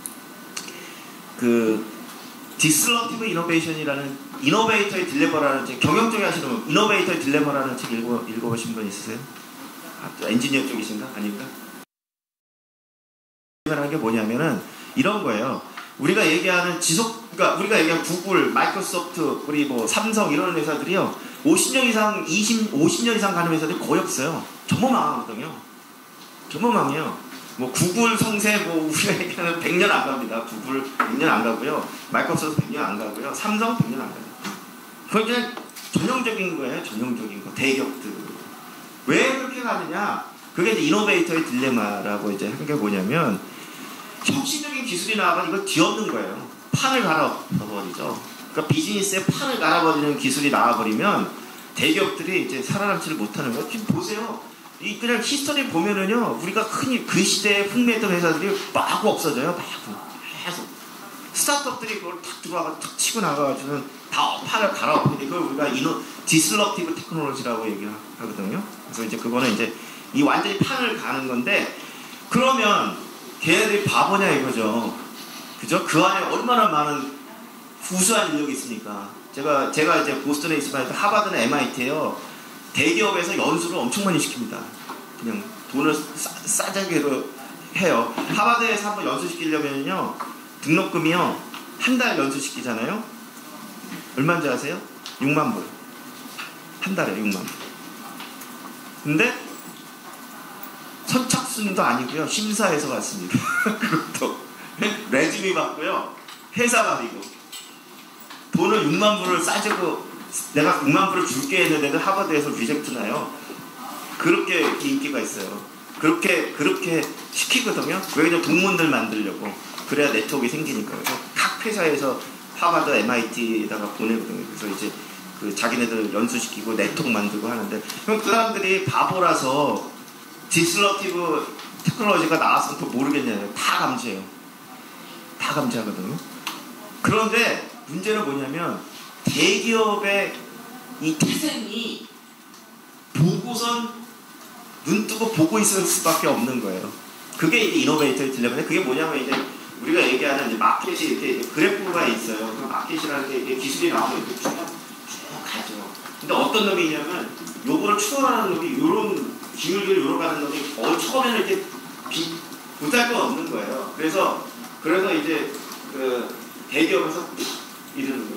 디스럽티브 이노베이션이라는, 이노베이터의 딜레마라는 책, 경영 쪽에 하시는 분, 이노베이터의 딜레마라는 책 읽어보신 분 있으세요? 엔지니어 쪽이신가? 아닌가? 딜레마라는 게 뭐냐면은 이런 거예요. 우리가 얘기하는 그러니까 우리가 얘기하는 구글, 마이크로소프트, 우리 삼성 이런 회사들이요, 50년 이상 가는 회사들이 거의 없어요. 전부 망하거든요. 전부 망해요. 구글 성세 우리가 얘기하는 100년 안 갑니다. 구글 100년 안 가고요. 마이크로소프트 100년 안 가고요. 삼성 100년 안 가요. 그건 그냥 전형적인 거예요. 전형적인 거. 대기업들. 왜 그렇게 가느냐? 그게 이제 이노베이터의 딜레마라고 이제 한 게 뭐냐면, 혁신적인 기술이 나와서 이걸 뒤엎는 거예요. 판을 갈아버리죠. 그러니까 비즈니스에 판을 갈아버리는 기술이 나와버리면 대기업들이 이제 살아남지를 못하는 거예요. 지금 보세요. 그냥 히스토리 보면은요, 우리가 흔히 그 시대에 풍미했던 회사들이 마구 없어져요. 마구. 계속. 스타트업들이 그걸 탁 들어와서 탁 치고 나가가지고는 다 판을 갈아엎는데, 그걸 우리가 디스럽티브 테크놀로지라고 얘기를 하거든요. 그래서 이제 그거는 이제 이 완전히 판을 가는 건데, 그러면 걔네들이 바보냐 이거죠. 그죠? 그 안에 얼마나 많은 우수한 인력이 있습니까? 제가 이제 보스턴에 있을 때 하버드나 MIT에요. 대기업에서 연수를 엄청 많이 시킵니다. 그냥 돈을 싸자기로 해요. 하버드에서 한번 연수시키려면요 등록금이요 한 달 연수시키잖아요. 얼마인지 아세요? 6만 불. 한 달에 6만 불. 근데 선착순도 아니고요 심사해서 갔습니다. 그것도 레즈미 받고요 회사 가리고 돈을 6만 불을 싸주고 내가 6만 불을 줄게 했는데도 하버드에서 리젝트 나요. 그렇게 인기가 있어요. 그렇게 시키거든요. 왜냐면 동문들 만들려고. 그래야 네트워크가 생기니까요. 각 회사에서 하버드, MIT에다가 보내거든요. 그래서 이제 그 자기네들 연수시키고 네트워크 만들고 하는데 그럼 그 사람들이 바보라서 디스럽티브 테크놀로지가 나왔으면 또 모르겠냐고요. 다 감지해요. 다 감지하거든요. 그런데 문제는 뭐냐면 대기업의 이 태생이 보고선 눈 뜨고 보고 있을 수밖에 없는 거예요. 그게 이제 이노베이터의 딜레마인데 그게 뭐냐면 이제 우리가 얘기하는 이제 마켓이 이렇게 그래프가 있어요. 그 마켓이라는 게 이렇게 기술이 나오면 이렇게 쭉 가죠. 근데 어떤 놈이 있냐면 요거를 추월하는 놈이 요런 기울기를 요로 가는 놈이 처음에는 이렇게 보잘 거 없는 거예요. 그래서 이제 그 대기업에서 이러는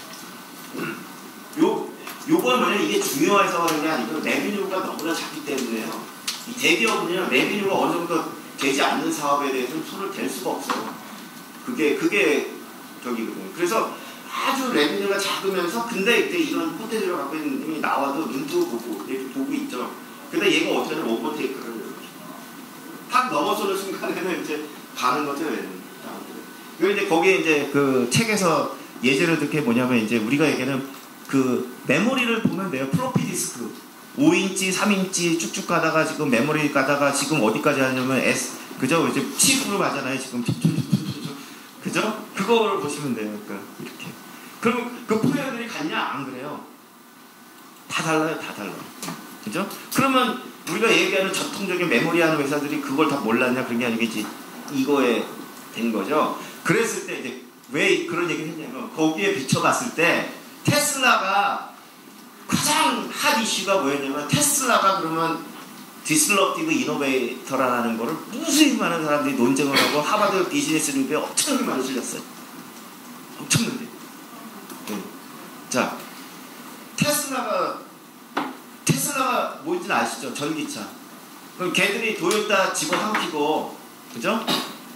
거예요. 요건 뭐냐면 이게 중요해서 그런 게 아니고 레비뉴가 너무나 작기 때문에요. 이 대기업은요 레비뉴가 어느 정도 되지 않는 사업에 대해서는 손을 댈 수가 없어요. 그게 저기거든요. 그래서 아주 레비뉴가 작으면서 근데 이때 이런 포텐셜을 갖고 있는 놈이 나와도 눈도 보고 이렇게 보고 있죠. 근데 얘가 어떻게 하면 오버테이크를 딱 넘어서는 순간에는 이제 가는 거죠. 그리고 이제 거기에 이제 그 책에서 예제를 듣게 뭐냐면 이제 우리가 얘기하는 그 메모리를 보면 돼요. 플로피 디스크 5인치, 3인치 쭉쭉 가다가 지금 메모리 가다가 지금 어디까지 하냐면 그죠? 이제 칩으로 가잖아요. 지금 그죠? 그거를 보시면 돼요. 그러니까 이렇게. 그럼 그 플레이어들이 같냐? 안 그래요. 다 달라요. 다 달라. 그죠? 그러면 우리가 얘기하는 전통적인 메모리 하는 회사들이 그걸 다 몰랐냐? 그런 게 아니겠지. 이거에 된 거죠. 그랬을 때 이제 왜 그런 얘기를 했냐면 거기에 비춰봤을 때 테슬라가 가장 핫 이슈가 뭐였냐면 테슬라가 그러면 디스럽티브 이노베이터라는 거를 무수히 많은 사람들이 논쟁을 하고 하버드 비즈니스 리뷰에 엄청나게 많이 실렸어요. 엄청나게. 네. 자, 테슬라가 뭔지는 아시죠? 전기차. 그럼 걔들이 도요타 집어삼키고 그죠?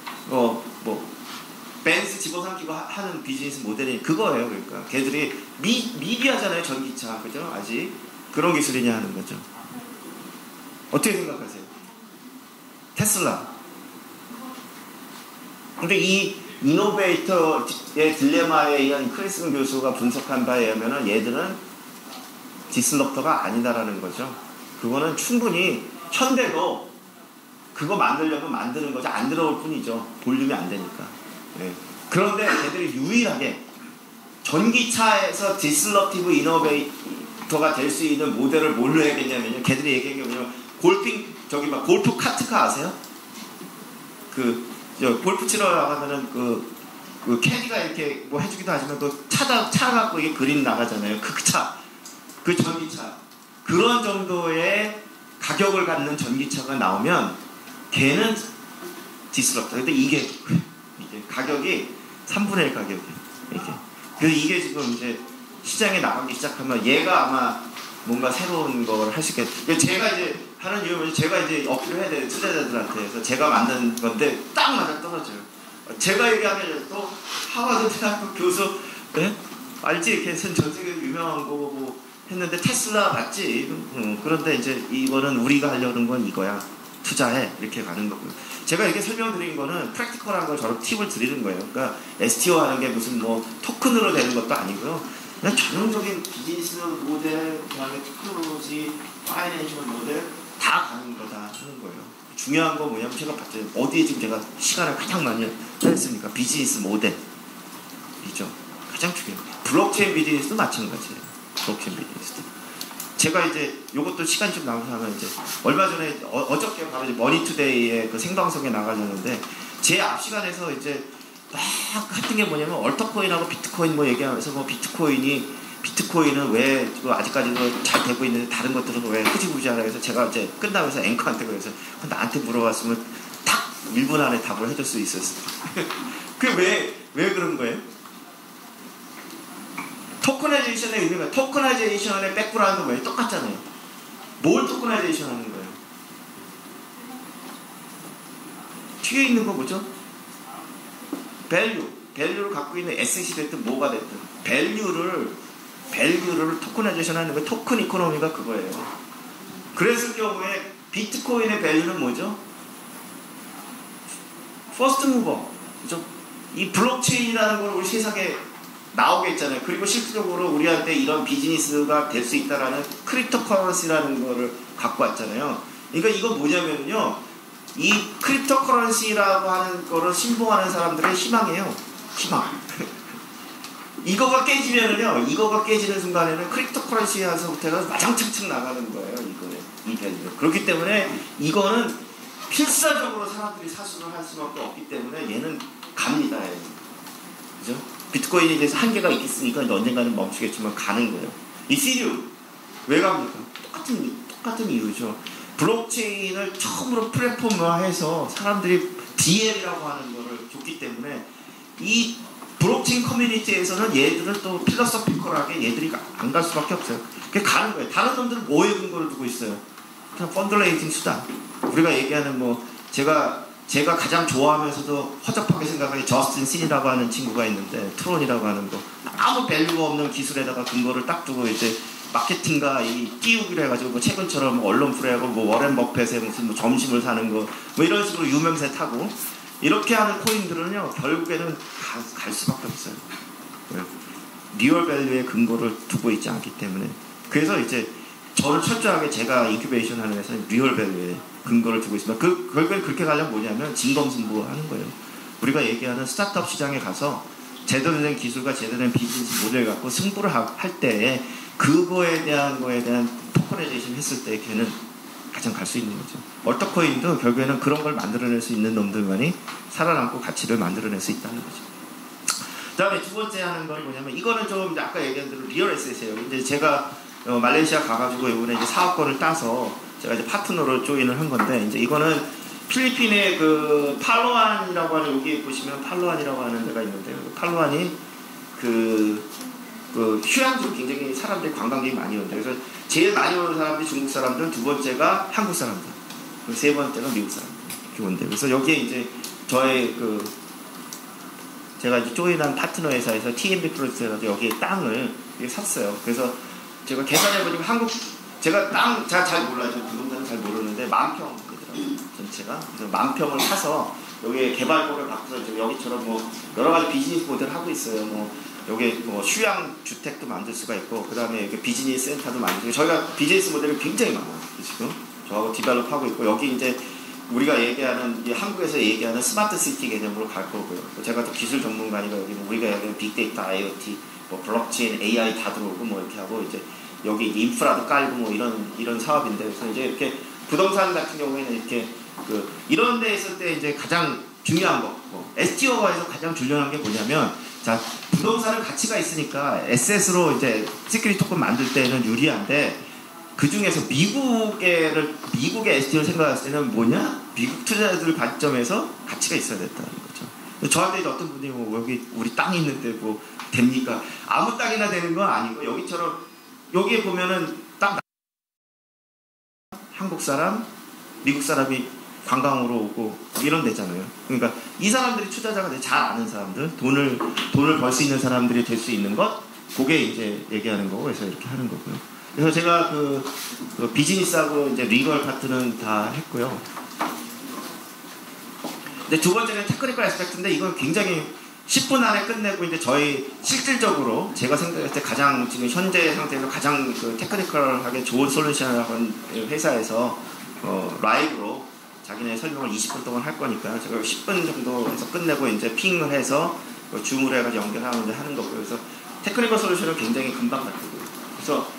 벤츠 집어삼키고 하는 비즈니스 모델이 그거예요. 그러니까 걔들이 미비하잖아요. 전기차. 그죠? 아직 그런 기술이냐 하는 거죠. 어떻게 생각하세요? 테슬라. 근데 이 이노베이터의 딜레마에 의한 크리슨 교수가 분석한 바에 의하면 얘들은 디스럽터가 아니다라는 거죠. 그거는 충분히 현대도 그거 만들려면 만드는 거죠. 안 들어올 뿐이죠. 볼륨이 안 되니까. 네. 그런데 걔들이 유일하게 전기차에서 디스럽티브 이노베이터가 될 수 있는 모델을 뭘로 해야겠냐면요. 걔들이 얘기한 게 뭐냐면 골프 카트카 아세요? 골프 치러 나가면은 그 캐디가 이렇게 뭐 해주기도 하지만 또 차 갖고 이게 그림 나가잖아요. 그 차. 그 전기차. 그런 정도의 가격을 갖는 전기차가 나오면 걔는 디스럽터. 근데 이게 가격이 3분의 1 가격이에요. 그래서 이게 지금 이제 시장에 나가기 시작하면 얘가 아마 뭔가 새로운 걸 할 수 있겠죠. 제가 이제 하는 이유는 제가 이제 어필을 해야 돼요. 투자자들한테. 그래서 제가 만든 건데 딱 맞아 떨어져요. 제가 얘기하면 또 하버드 대학교 교수, 네? 알지? 이렇게 전 세계에서 유명한 거고 했는데 테슬라 맞지? 그런데 이제 이거는 우리가 하려는 건 이거야. 투자해. 이렇게 가는 거고요. 제가 이렇게 설명드린 거는 프랙티컬한 걸 저런 팁을 드리는 거예요. 그러니까 STO 하는 게 무슨 뭐 토큰으로 되는 것도 아니고요. 그냥 전형적인 비즈니스 모델, 그다음에 테크놀로지, 파이낸셜 모델 다 가는 거다 하는 거예요. 중요한 건 뭐냐면 제가 봤죠. 어디에 지금 제가 시간을 가장 많이 했습니까? 비즈니스 모델이죠. 가장 중요해요. 블록체인 비즈니스도 마찬가지예요. 블록체인 비즈니스도. 제가 이제 이것도 시간이 좀 남아서 하면 이제 얼마 전에 어저께 바로 머니투데이의 그 생방송에 나가려는데 제 앞 시간에서 이제 막 했던 게 뭐냐면 얼터코인하고 비트코인 뭐 얘기하면서 뭐 비트코인이 비트코인은 왜 아직까지도 잘 되고 있는데 다른 것들은 왜 흐지부지하라 해서 제가 이제 끝나면서 앵커한테 그래서 나한테 물어봤으면 딱 1분 안에 답을 해줄 수 있었어. 왜 그런 거예요? 토커나이제이션의 의미가 토커나이제이션의 백그라운드 왜 똑같잖아요. 뭘 토커나이제이션 하는 거예요? 튀어 있는 거 뭐죠? 밸류를 갖고 있는 에셋이 됐든 뭐가 됐든 밸류를 토커나이제이션 하는 거 토큰 이코노미가 그거예요. 그랬을 경우에 비트코인의 밸류는 뭐죠? 퍼스트 무버, 그죠? 이 블록체인이라는 걸 우리 세상에 나오겠잖아요. 그리고 실질적으로 우리한테 이런 비즈니스가 될 수 있다라는 크립토커런시라는 거를 갖고 왔잖아요. 그러니까 이거 뭐냐면요, 이 크립토커런시라고 하는 거를 신봉하는 사람들의 희망이에요. 희망. 이거가 깨지는 순간에는 크립토커런시에서부터 와장창창 나가는 거예요. 이 밸류. 그렇기 때문에 이거는 필사적으로 사람들이 사수를 할 수밖에 없기 때문에 얘는 갑니다. 그죠? 비트코인에 대해서 한계가 있겠으니까 언젠가는 멈추겠지만 가는 거예요. 이시리움 왜 갑니까? 똑같은 이유죠. 블록체인을 처음으로 플랫폼화해서 사람들이 DL이라고 하는 거를 줬기 때문에 이 블록체인 커뮤니티에서는 얘들은 또 필로소피컬하게 얘들이 안 갈 수밖에 없어요. 그게 가는 거예요. 다른 놈들은 뭐에 근거를 두고 있어요? 그냥 펀드레이징 수단. 우리가 얘기하는 제가 가장 좋아하면서도 허접하게 생각하는 저스틴 신이라고 하는 친구가 있는데 트론이라고 하는 거 아무 밸류가 없는 기술에다가 근거를 딱 두고 이제 마케팅과 이 띄우기로 해가지고 최근처럼 언론 프레하고 워렌 버펫의 무슨 점심을 사는 거 이런 식으로 유명세 타고 이렇게 하는 코인들은요 결국에는 갈 수밖에 없어요. 리얼 밸류의 근거를 두고 있지 않기 때문에. 그래서 이제 저는 철저하게 제가 인큐베이션 하는 회사는 리얼 밸류에 근거를 두고 있습니다. 결국엔 그렇게 가려면 뭐냐면 진검승부하는 거예요. 우리가 얘기하는 스타트업 시장에 가서 제대로 된 기술과 제대로 된 비즈니스 모델을 갖고 승부를 할 때에 그거에 대한 토커나이제이션 했을 때 걔는 가장 갈 수 있는 거죠. 얼터코인도 결국에는 그런 걸 만들어낼 수 있는 놈들만이 살아남고 가치를 만들어낼 수 있다는 거죠. 그 다음에 두 번째 하는 건 뭐냐면 이거는 좀 아까 얘기한 대로 리얼 에셋이에요. 이제 제가 말레이시아 가가지고 이번에 이제 사업권을 따서 제가 이제 파트너로 조인을 한 건데 이제 이거는 필리핀의 그 팔로안이라고 하는 여기 보시면 팔로안이라고 하는 데가 있는데요. 팔로안이 그 휴양지로 굉장히 사람들이 관광객이 많이 오는데 그래서 제일 많이 오는 사람들이 중국 사람들, 두 번째가 한국 사람들, 세 번째가 미국 사람들 이렇게 온대. 그래서 여기에 이제 저의 제가 이제 조인한 파트너 회사에서 TMB 프로젝트에서 여기에 땅을 샀어요. 그래서 제가 계산해보니까 제가 땅 잘 몰라요. 부동산은 잘 모르는데 10,000평이더라고요. 전체가. 그래서 10,000평을 사서 여기에 개발권을 갖고서 이제 여기처럼 여러 가지 비즈니스 모델을 하고 있어요. 여기 휴양 주택도 만들 수가 있고, 그 다음에 비즈니스 센터도 만들고, 저희가 비즈니스 모델이 굉장히 많아요. 지금 저하고 디벨롭 하고 있고, 여기 이제 우리가 얘기하는 한국에서 얘기하는 스마트 시티 개념으로 갈 거고요. 제가 또 기술 전문가니까 여기 우리가 얘기하는 빅데이터, IoT, 블록체인, AI 다 들어오고 이렇게 하고 이제 여기 인프라도 깔고 이런 사업인데 그래서 이제 이렇게 부동산 같은 경우에는 이렇게 이런 데 있을 때 이제 가장 중요한 거 STO에서 가장 중요한 게 뭐냐면 자 부동산은 가치가 있으니까 에셋으로 이제 시큐리티 토큰 만들 때는 유리한데 그 중에서 미국의 STO를 생각했을 때는 뭐냐? 미국 투자자들 관점에서 가치가 있어야 됐다는 거죠. 저한테 이제 어떤 분이 여기 우리 땅이 있는데 됩니까? 아무 땅이나 되는 건 아니고 여기처럼 여기에 보면은 딱 한국 사람, 미국 사람이 관광으로 오고 이런 데잖아요. 그러니까 이 사람들이 투자자가 잘 아는 사람들, 돈을 벌 수 있는 사람들이 될 수 있는 것, 그게 이제 얘기하는 거고 그래서 이렇게 하는 거고요. 그래서 제가 그 비즈니스하고 이제 리걸 파트는 다 했고요. 근데 두 번째는 테크니컬 애스펙트인데 이건 굉장히 10분 안에 끝내고 이제 저희 실질적으로 제가 생각했을 때 가장 지금 현재 상태에서 가장 테크니컬하게 좋은 솔루션을 한 회사에서 라이브로 자기네 설명을 20분 동안 할 거니까 제가 10분 정도 해서 끝내고 이제 핑을 해서 줌으로 해가지고 연결하면 이제 하는 거고요. 그래서 테크니컬 솔루션은 굉장히 금방 바뀌고요. 그래서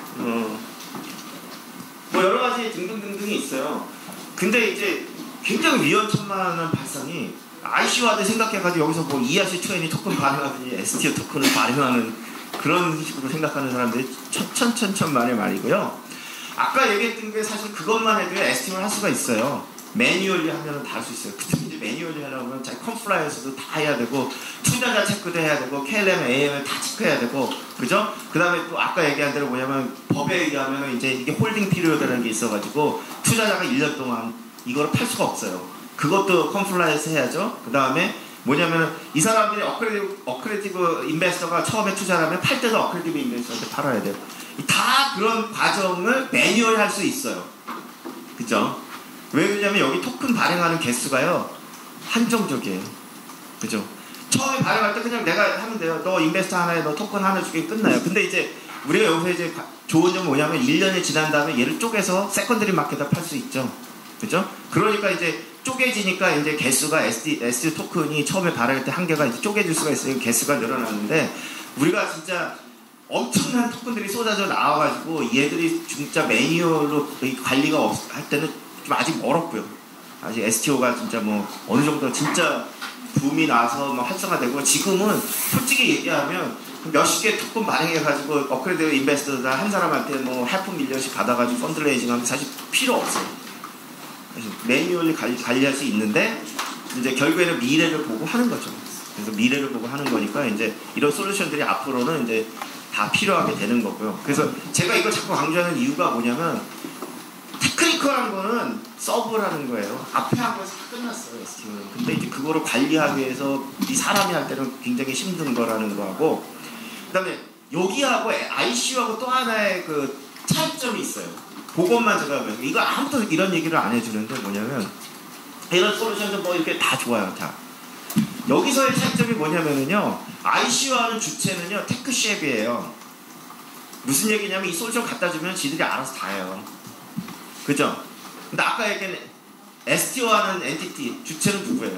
여러 가지 등등등등이 있어요. 근데 이제 굉장히 위험천만한 발상이 ICO화를 생각해가지고 여기서 ERC20 토큰 발행하든지 STO 토큰을 발행하는 그런 식으로 생각하는 사람들이 천만의 말이고요. 아까 얘기했던 게 사실 그것만 해도 STO를 할 수가 있어요. 매뉴얼리 하면 다 할 수 있어요. 근데 이제 매뉴얼리 하려면 자기 컴플라이언스도 다 해야 되고, 투자자 체크도 해야 되고, KLM, AM을 다 체크해야 되고, 그죠? 그 다음에 또 아까 얘기한 대로 뭐냐면, 법에 의하면 이제 이게 홀딩 피리어드라는 게 있어가지고, 투자자가 1년 동안 이걸 팔 수가 없어요. 그것도 컴플라이언스 해야죠. 그 다음에 뭐냐면, 이 사람들이 어크레디브 인베스터가 처음에 투자를 하면 팔 때도 어크레디브 인베스터한테 팔아야 돼요. 다 그런 과정을 매뉴얼 할 수 있어요. 그죠? 왜 그러냐면 여기 토큰 발행하는 개수가요 한정적이에요. 그죠? 처음에 발행할 때 그냥 내가 하면 돼요. 너 인베스터 하나에 너 토큰 하나 주게 끝나요. 근데 이제 우리가 여기서 이제 좋은 점은 뭐냐면 1년이 지난 다음에 얘를 쪼개서 세컨드리 마켓에 팔 수 있죠. 그죠? 그러니까 이제 쪼개지니까 이제 개수가 SD 토큰이 처음에 발행할 때 한계가 이제 쪼개질 수가 있어요. 개수가 늘어나는데 우리가 진짜 엄청난 토큰들이 쏟아져 나와가지고 얘들이 진짜 매뉴얼로 관리가 할 때는 좀 아직 멀었고요. 아직 STO가 진짜 뭐 어느 정도 진짜 붐이 나서 뭐 활성화되고 지금은 솔직히 얘기하면 몇십 개 토큰 발행해가지고 업그레이드 인베스터들 한 사람한테 뭐 500,000,000씩 받아가지고 펀드레이징하면 사실 필요 없어요. 매뉴얼리 관리할 수 있는데 이제 결국에는 미래를 보고 하는 거죠. 그래서 미래를 보고 하는 거니까 이제 이런 솔루션들이 앞으로는 이제 다 필요하게 되는 거고요. 그래서 제가 이걸 자꾸 강조하는 이유가 뭐냐면 테크니컬한 거는 서브라는 거예요. 앞에 한 거에서 다 끝났어요, STO는. 근데 이제 그거를 관리하기 위해서 이 사람이 할 때는 굉장히 힘든 거라는 거하고, 그 다음에 여기하고 ICU하고 또 하나의 그 차이점이 있어요. 그것만 제가 이거 아무도 이런 얘기를 안 해주는데 뭐냐면 이런 솔루션도 뭐 이렇게 다 좋아요, 다. 여기서의 차이점이 뭐냐면요, ICU하는 주체는요 테크쉐입이에요. 무슨 얘기냐면 이 솔루션 갖다 주면 지들이 알아서 다 해요. 그죠? 근데 아까 얘기한 STO하는 엔티티 주체는 누구예요?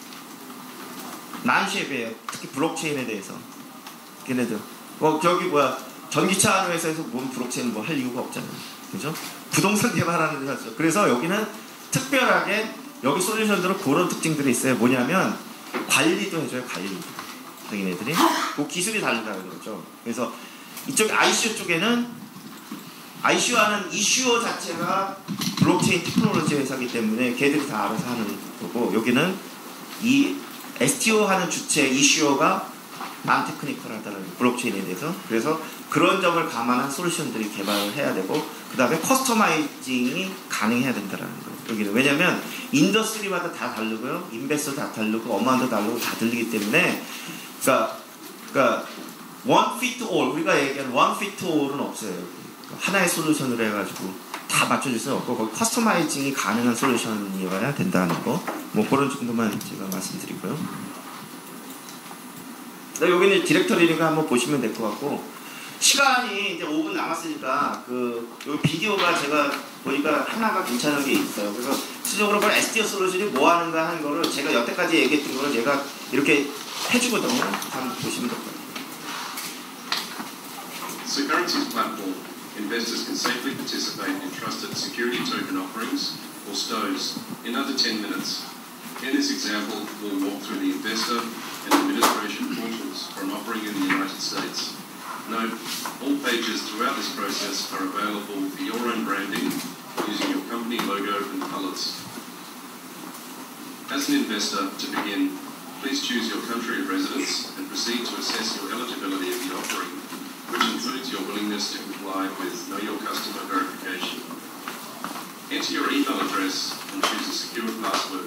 난쉐입이에요. 특히 블록체인에 대해서. 걔네들 저기 뭐야 전기차 하는 회사에서 뭔 블록체인 뭐 할 이유가 없잖아요. 그죠? 부동산 개발하는 회사죠. 그래서 여기는 특별하게 여기 솔루션들은 그런 특징들이 있어요. 뭐냐면 관리도 해줘요. 관리. 자기네들이 그 기술이 다르다는 거죠. 그래서 이쪽 ICU 쪽에는 ICU하는 이슈어 자체가 블록체인 테크놀로지 회사이기 때문에 걔들이 다 알아서 하는 거고, 여기는 이 STO 하는 주체 이슈어가 난 테크니컬하다는 블록체인에 대해서. 그래서 그런 점을 감안한 솔루션들이 개발을 해야 되고, 그 다음에 커스터마이징이 가능해야 된다는 거예요. 여기는 왜냐면 인더스트리마다 다 다르고요, 인베스터 다 다르고 어마운트 다르고 다 들리기 때문에, 그러니까 one fit all, 우리가 얘기하는 one fit all은 없어요. 하나의 솔루션으로 해가지고 다 맞춰줄 수 없고, 거기 커스터마이징이 가능한 솔루션이어야 된다는 거, 뭐 그런 정도만 제가 말씀드리고요. 여기는 디렉터리니까 한번 보시면 될 것 같고, 시간이 이제 5분 남았으니까 요 비디오가 제가 보니까 하나가 괜찮은 게 있어요. 그래서 실질적으로 그 STO 솔루션이 뭐 하는가 하는 거를 제가 여태까지 얘기했던 거를 제가 이렇게 해주거든요. 한번 보시면 될 것 같아요. Securities platform. Investors can safely participate in trusted security token offerings, or STOs, in under 10 minutes. In this example, we'll walk through the investor and administration portals for an offering in the United States. Note, all pages throughout this process are available for your own branding using your company logo and colours. As an investor, to begin, please choose your country of residence and proceed to assess your eligibility of the offering, which includes your willingness to comply with Know Your Customer verification. Enter your email address and choose a secure password.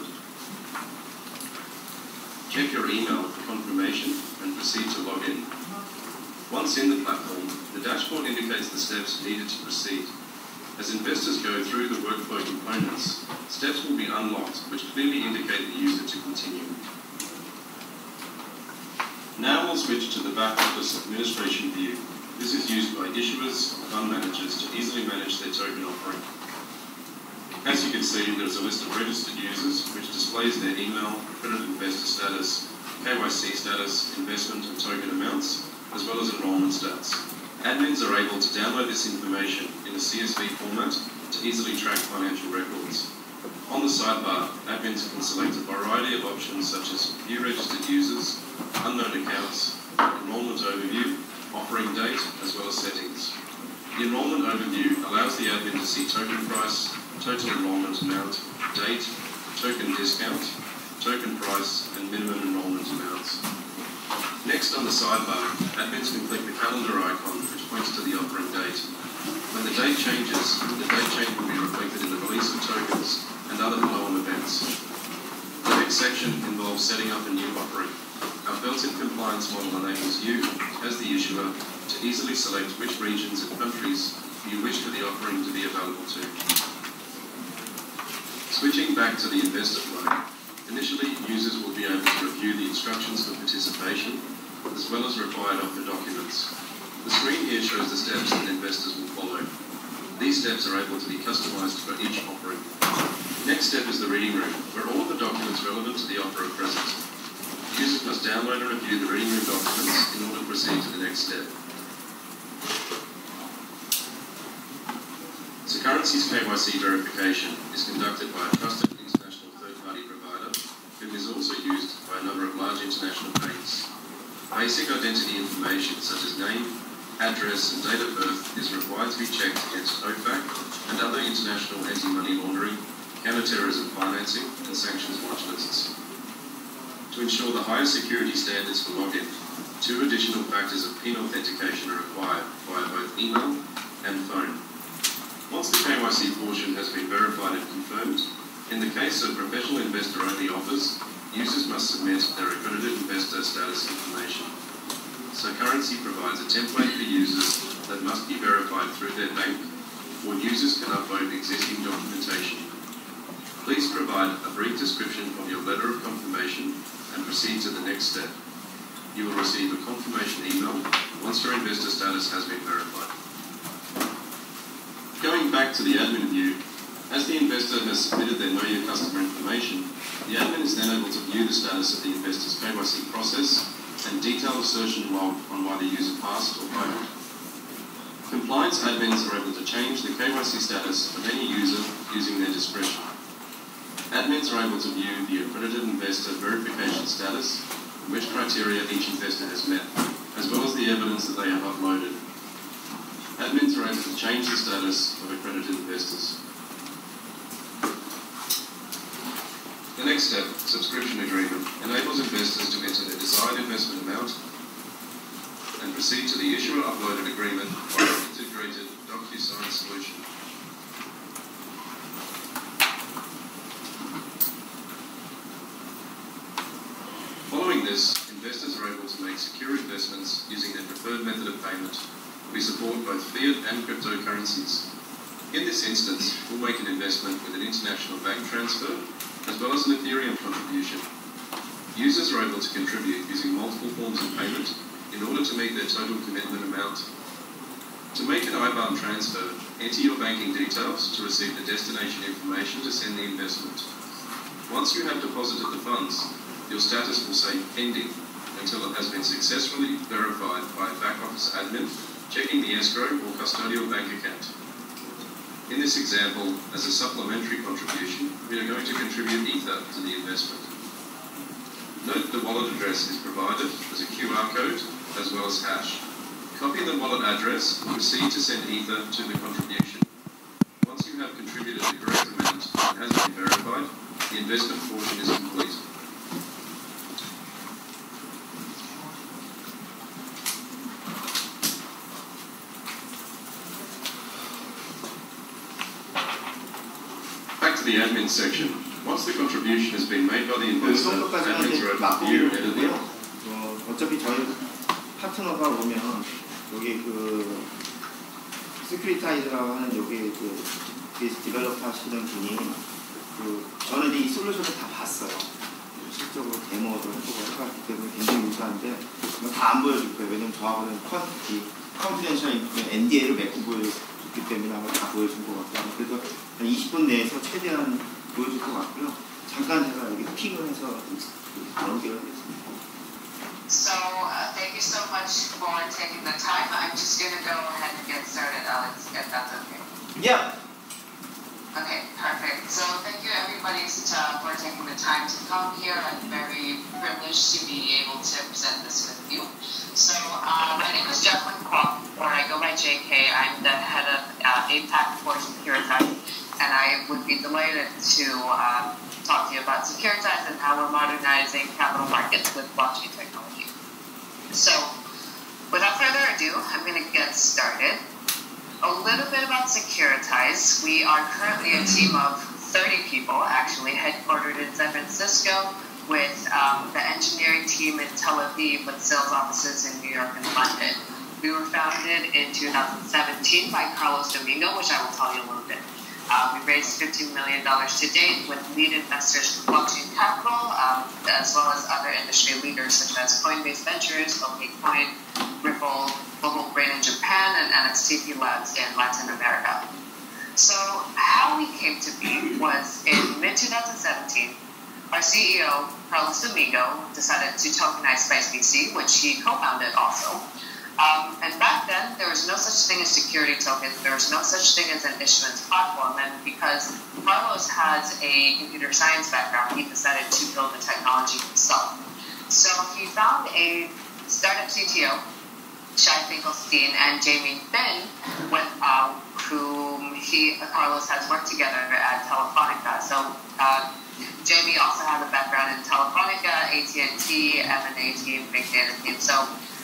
Check your email for confirmation and proceed to log in. Once in the platform, the dashboard indicates the steps needed to proceed. As investors go through the workflow components, steps will be unlocked, which clearly indicate the user to continue. Now we'll switch to the back office administration view. This is used by issuers and fund managers to easily manage their token offering. As you can see, there is a list of registered users which displays their email, accredited investor status, KYC status, investment and token amounts, as well as enrollment stats. Admins are able to download this information in a CSV format to easily track financial records. On the sidebar, admins can select a variety of options such as view registered users, unknown accounts, enrollment overview, offering date, as well as settings. The enrolment overview allows the admin to see token price, total enrolment amount, date, token discount, token price, and minimum enrolment amounts. Next on the sidebar, admins can click the calendar icon, which points to the offering date. When the date changes, the date change will be reflected in the release of tokens and other follow-on events. The next section involves setting up a new offering. Our built-in compliance model enables you, as the issuer, to easily select which regions and countries you wish for the offering to be available to. Switching back to the investor flow, initially users will be able to review the instructions for participation, as well as required offer documents. The screen here shows the steps that investors will follow. These steps are able to be customized for each offering. The next step is the reading room, where all of the documents relevant to the offer are present. Users must download and review the reading room documents in order to proceed to the next step. Securrency's KYC verification is conducted by a trusted international third-party provider who is also used by a number of large international banks. Basic identity information such as name, address and date of birth is required to be checked against OFAC and other international anti-money laundering, counter-terrorism financing and sanctions watch lists. To ensure the highest security standards for login, 2 additional factors of PIN authentication are required via both email and phone. Once the KYC portion has been verified and confirmed, in the case of professional investor-only offers, users must submit their accredited investor status information. Securrency provides a template for users that must be verified through their bank, or users can upload existing documentation. Please provide a brief description of your letter of confirmation and proceed to the next step. You will receive a confirmation email once your investor status has been verified. Going back to the admin view, as the investor has submitted their Know Your Customer information, the admin is then able to view the status of the investor's KYC process and detailed assertion log on why the user passed or failed. Compliance admins are able to change the KYC status of any user using their discretion. Admins are able to view the accredited investor verification status and which criteria each investor has met, as well as the evidence that they have uploaded. Admins are able to change the status of accredited investors. The next step, subscription agreement, enables investors to enter their desired investment amount and proceed to the issuer uploaded agreement via an integrated DocuSign solution. Following this, investors are able to make secure investments using their preferred method of payment. We support both fiat and cryptocurrencies. In this instance, we'll make an investment with an international bank transfer, as well as an Ethereum contribution. Users are able to contribute using multiple forms of payment in order to meet their total commitment amount. To make an IBAN transfer, enter your banking details to receive the destination information to send the investment. Once you have deposited the funds, your status will say pending until it has been successfully verified by a back office admin checking the escrow or custodial bank account. In this example, as a supplementary contribution, we are going to contribute Ether to the investment. Note the wallet address is provided as a QR code as well as hash. Copy the wallet address and proceed to send Ether to the contribution. Once you have contributed the correct amount and has been verified, the investment portion is complete. The admin section. Once the contribution has been made by the investor, admins are able to view, edit it. 어차피 저희 파트너가 오면 여기 그 시큐리타이즈라고 하는 여기 그 디벨로퍼 하시는 분이 그 저는 이 솔루션을 다 봤어요. 실적으로 데모도 해보고 해봤기 때문에 굉장히 유사한데 다 안 보여줄 거예요. 왜냐면 저하고는 컨피덴셜 NDA를 맺고 보여줬기 때문에 아마 다 보여준 것 같고요. 그래서 한 20분 내에서 최대한 보여줄 것 같고요. 잠깐 제가 여기 픽을 해서 넘기게 하겠습니다. So, thank you so much for taking the time. I'm just going to go ahead and get started, Alex, if that's okay. Yeah. Okay, perfect. So thank you everybody for taking the time to come here. I'm very privileged to be able to present this with you. So my name is Jacqueline Kwok, or I go by JK. I'm the head of APAC for Securitize, and I would be delighted to talk to you about Securitize and how we're modernizing capital markets with blockchain technology. So without further ado, I'm going to get started. A little bit about Securitize. We are currently a team of 30 people, actually, headquartered in San Francisco, with the engineering team in Tel Aviv, with sales offices in New York and London. We were founded in 2017 by Carlos Domingo, which I will tell you a little bit. We raised $15 million to date with lead investors from Blockchain Capital, as well as other industry leaders such as Coinbase Ventures, OKCoin, Ripple, Global Brain in Japan, and NXTP Labs in Latin America. So how we came to be was in mid-2017, our CEO, Carlos Domingo, decided to tokenize SpiceBC, which he co-founded also. And back then, there was no such thing as security tokens. There was no such thing as an issuance platform. And because Carlos has a computer science background, he decided to build the technology himself. So he found a startup CTO, Shai Finkelstein, and Jamie Finn, with whom Carlos has worked together at Telefonica. So Jamie also has a background in Telefonica, AT&T, M&A team, big data team. So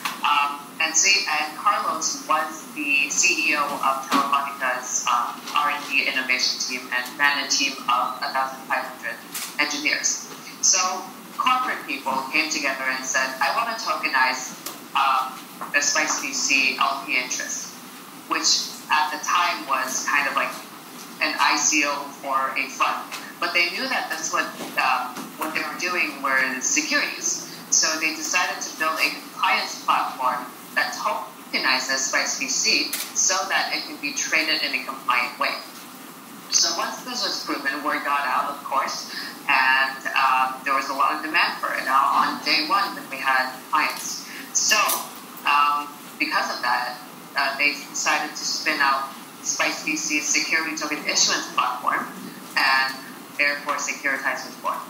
and Carlos was the CEO of Telefonica's R&D innovation team and ran a team of 1,500 engineers. So corporate people came together and said, I want to tokenize the SpiceBC LP interest, which at the time was kind of like an ICO for a fund. But they knew that that's what they were doing were securities. So they decided to build a compliance platform that tokenizes SpiceBC so that it can be traded in a compliant way. So once this was proven, word got out, of course, and there was a lot of demand for it. Now, on day one, we had clients. So because of that, they decided to spin out SpiceBC's security token issuance platform, and therefore Securitize was born.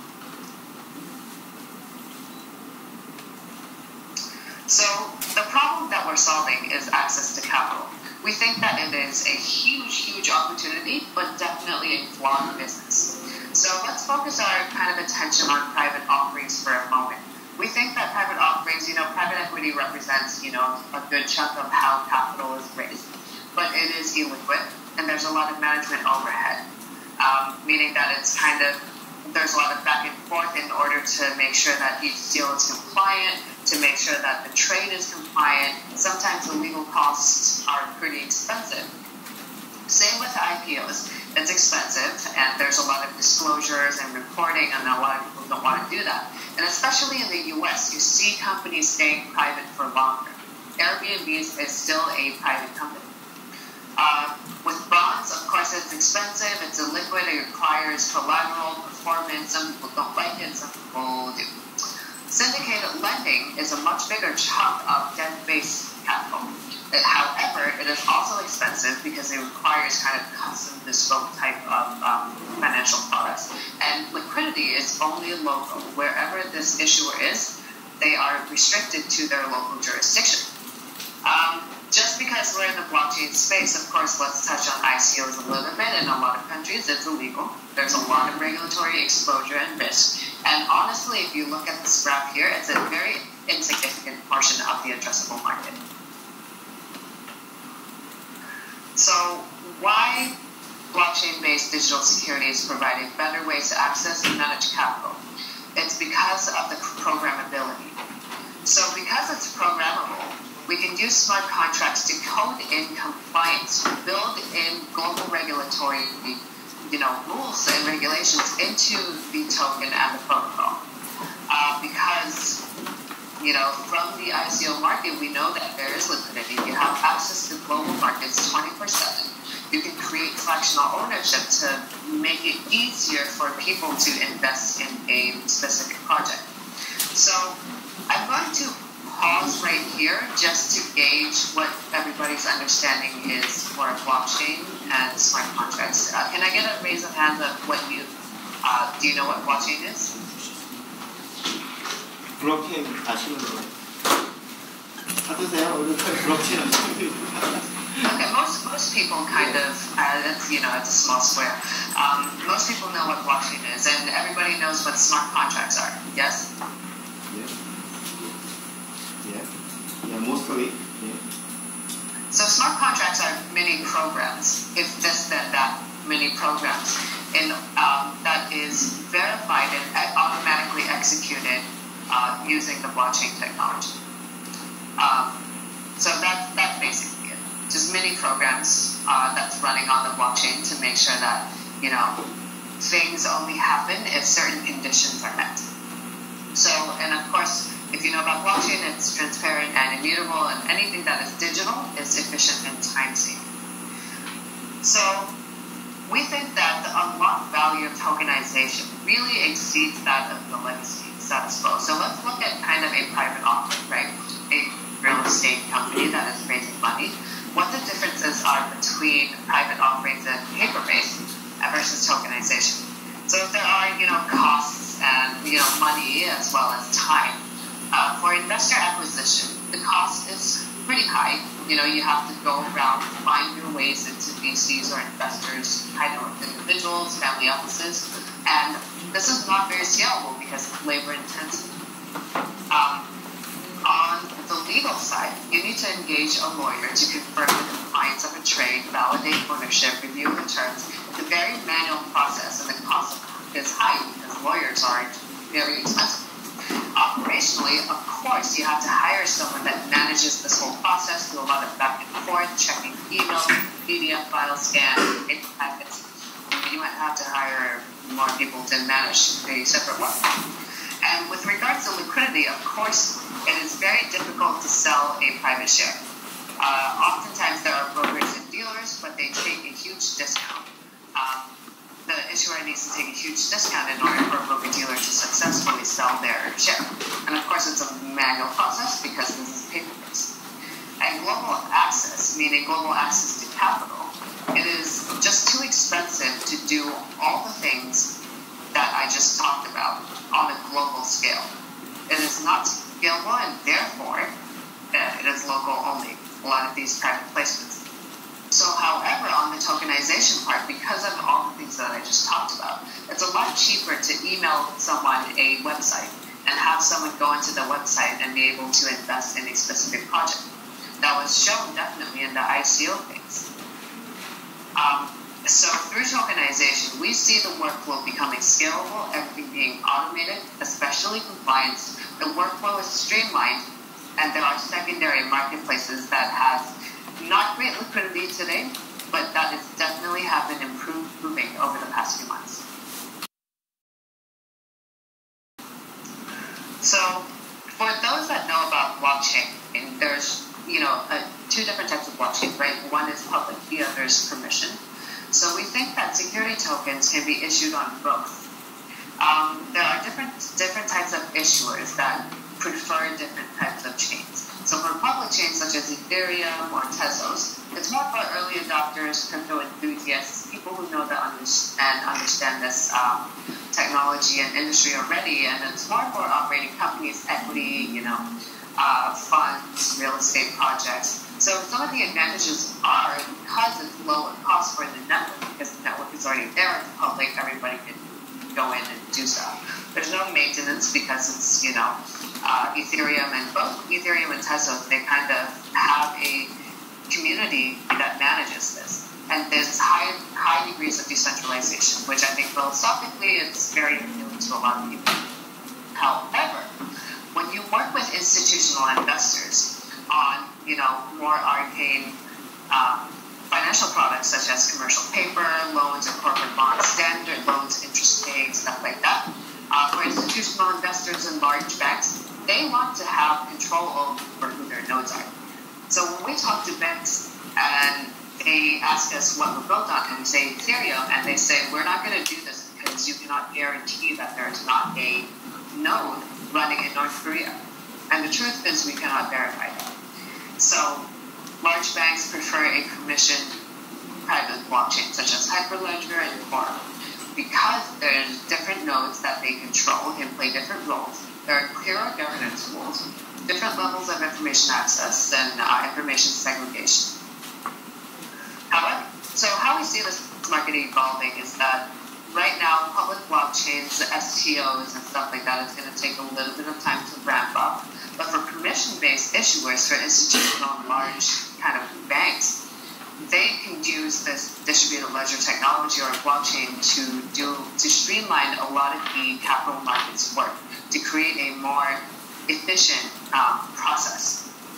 So the problem that we're solving is access to capital. We think that it is a huge, huge opportunity, but definitely a flawed business. So let's focus our kind of attention on private offerings for a moment. We think that private offerings, private equity represents, a good chunk of how capital is raised. But it is illiquid, and there's a lot of management overhead, meaning that it's there's a lot of back and forth in order to make sure that each deal is compliant, to make sure that the trade is compliant. Sometimes the legal costs are pretty expensive. Same with IPOs. It's expensive, and there's a lot of disclosures and reporting, and a lot of people don't want to do that. And especially in the US, you see companies staying private for longer. Airbnb is still a private company. With bonds, of course, it's expensive, it's illiquid, it requires collateral performance. Some people don't like it, some people do. Syndicated lending is a much bigger chunk of debt-based capital. However, it is also expensive because it requires kind of custom bespoke type of financial products. And liquidity is only local. Wherever this issuer is, they are restricted to their local jurisdiction. Just because we're in the blockchain space, of course, let's touch on ICOs a little bit. In a lot of countries, it's illegal. There's a lot of regulatory exposure and risk. And honestly, if you look at this graph here, it's a very insignificant portion of the addressable market. So why blockchain-based digital securities provide better ways to access and manage capital? It's because of the programmability. So because it's programmable, we can use smart contracts to code in compliance, build in global regulatory, rules and regulations into the token and the protocol. Because, from the ICO market, we know that there is liquidity. You have access to global markets 24/7. You can create fractional ownership to make it easier for people to invest in a specific project. So I'm going to pause right here just to gauge what everybody's understanding is for blockchain and smart contracts. Can I get a raise of hands of what do you know what blockchain is? 블록체인 아시는 거예요? 받으세요. 오늘 블록체인 Okay, most people kind of, it's a small square. Most people know what blockchain is, and everybody knows what smart contracts are. Yes? Yeah, mostly. Yeah. So smart contracts are mini programs, if this then that, mini programs, that is verified and automatically executed using the blockchain technology. So that's basically it. Just mini programs that's running on the blockchain to make sure that, things only happen if certain conditions are met. So, and of course, if you know about blockchain, it's transparent and immutable, and anything that is digital is efficient and time-saving. So, we think that the unlocked value of tokenization really exceeds that of the legacy status quo. So let's look at kind of a private offering, right? A real estate company that is raising money. What the differences are between private offerings and paper-based versus tokenization. So if there are, costs and, money as well as time. For investor acquisition, the cost is pretty high. You have to go around, find your ways into VCs or investors, individuals, family offices, and this is not very scalable because it's labor intensive. On the legal side, you need to engage a lawyer to confirm the compliance of a trade, validate ownership, review the terms. It's a very manual process, and the cost is high because lawyers are very expensive. Operationally, of course, you have to hire someone that manages this whole process, do a lot of back and forth, checking emails, PDF files, scan, paper packets. You might have to hire more people to manage a separate one. And with regards to liquidity, of course, it is very difficult to sell a private share. Oftentimes there are brokers and dealers, but they take a huge discount. The issuer needs to take a huge discount in order for a broker-dealer to successfully sell their share. And of course, it's a manual process because this is paper-based. And global access, meaning global access to capital, it is just too expensive to do all the things that I just talked about on a global scale. It is not scalable, and therefore, it is local only, a lot of these private placements. So, however, on the tokenization part, because of all the things that I just talked about, it's a lot cheaper to email someone a website and have someone go into the website and be able to invest in a specific project. That was shown definitely in the ICO phase. So through tokenization, we see the workflow becoming scalable, everything being automated, especially compliance. The workflow is streamlined, and there are secondary marketplaces that have not great liquidity today, but that has definitely have been improving over the past few months. So, for those that know about blockchain, there's two different types of blockchain, right? One is public, the other is permission. So we think that security tokens can be issued on both. There are different types of issuers that prefer different types of chains. So for public chains such as Ethereum or Tezos, it's more for early adopters, crypto enthusiasts, people who know understand this technology and industry already, and it's more for operating companies, equity, funds, real estate projects. So some of the advantages are because it's lower cost for the network, because the network is already there, it's public, everybody can go in and do stuff. There's no maintenance because it's, Ethereum, and both Ethereum and Tezos, they kind of have a community that manages this. And there's high degrees of decentralization, which I think philosophically it's very appealing to a lot of people. However, when you work with institutional investors on, more arcane financial products such as commercial paper, loans and corporate bonds, standard loans, interest paid, stuff like that. For institutional investors and large banks, they want to have control over who their nodes are. So when we talk to banks and they ask us what we're built on, and we say Ethereum, and they say, we're not going to do this because you cannot guarantee that there is not a node running in North Korea. And the truth is we cannot verify that. So large banks prefer a permission private blockchains such as Hyperledger and Quorum. Because there's different nodes that they control and play different roles, there are clearer governance rules, different levels of information access, and information segregation. However, so how we see this market evolving is that right now, public blockchains, STOs, and stuff like that is going to take a little bit of time to ramp up. But for permission-based issuers, for institutional and large kind of banks, they can use this distributed ledger technology or blockchain to streamline a lot of the capital markets work to create a more efficient process.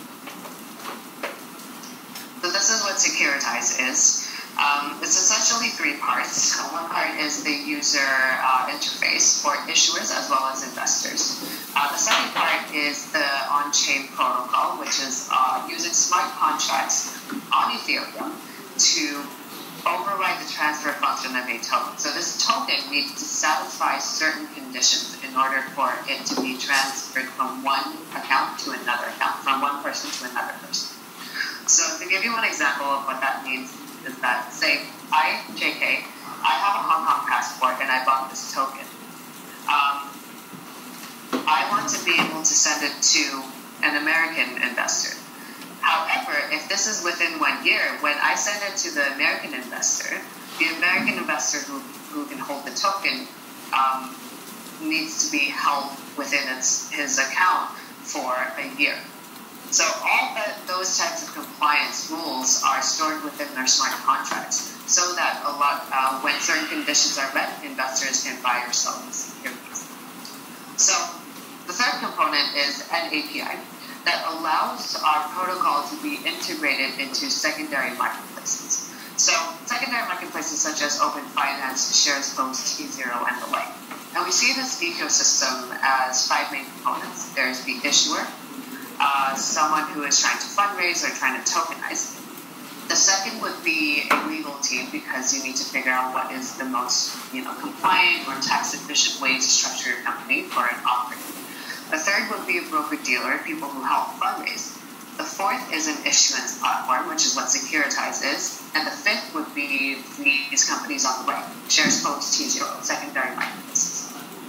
So this is what Securitize is. It's essentially three parts. One part is the user interface for issuers as well as investors. The second part is the on-chain protocol, which is using smart contracts on Ethereum to override the transfer function of a token. So this token needs to satisfy certain conditions in order for it to be transferred from one account to another account, from one person to another person. So to give you one example of what that means is that, say, I, JK, I have a Hong Kong passport and I bought this token. I want to be able to send it to an American investor. However, if this is within 1 year, when I send it to the American investor who can hold the token needs to be held within his account for a year. So all those types of compliance rules are stored within their smart contracts, so that when certain conditions are met, investors can buy or sell these securities. So the third component is an API that allows our protocol to be integrated into secondary marketplaces. So secondary marketplaces such as Open Finance, SharesPost, T0, and the like. And we see this ecosystem as 5 main components. There's the issuer, someone who is trying to fundraise or trying to tokenize. The second would be a legal team, because you need to figure out what is the most compliant or tax-efficient way to structure your company for an offering. The third would be a broker-dealer, people who help fundraise. The fourth is an issuance platform, which is what Securitize is. And the fifth would be these companies on the right, SharesPost, T0, secondary marketplaces.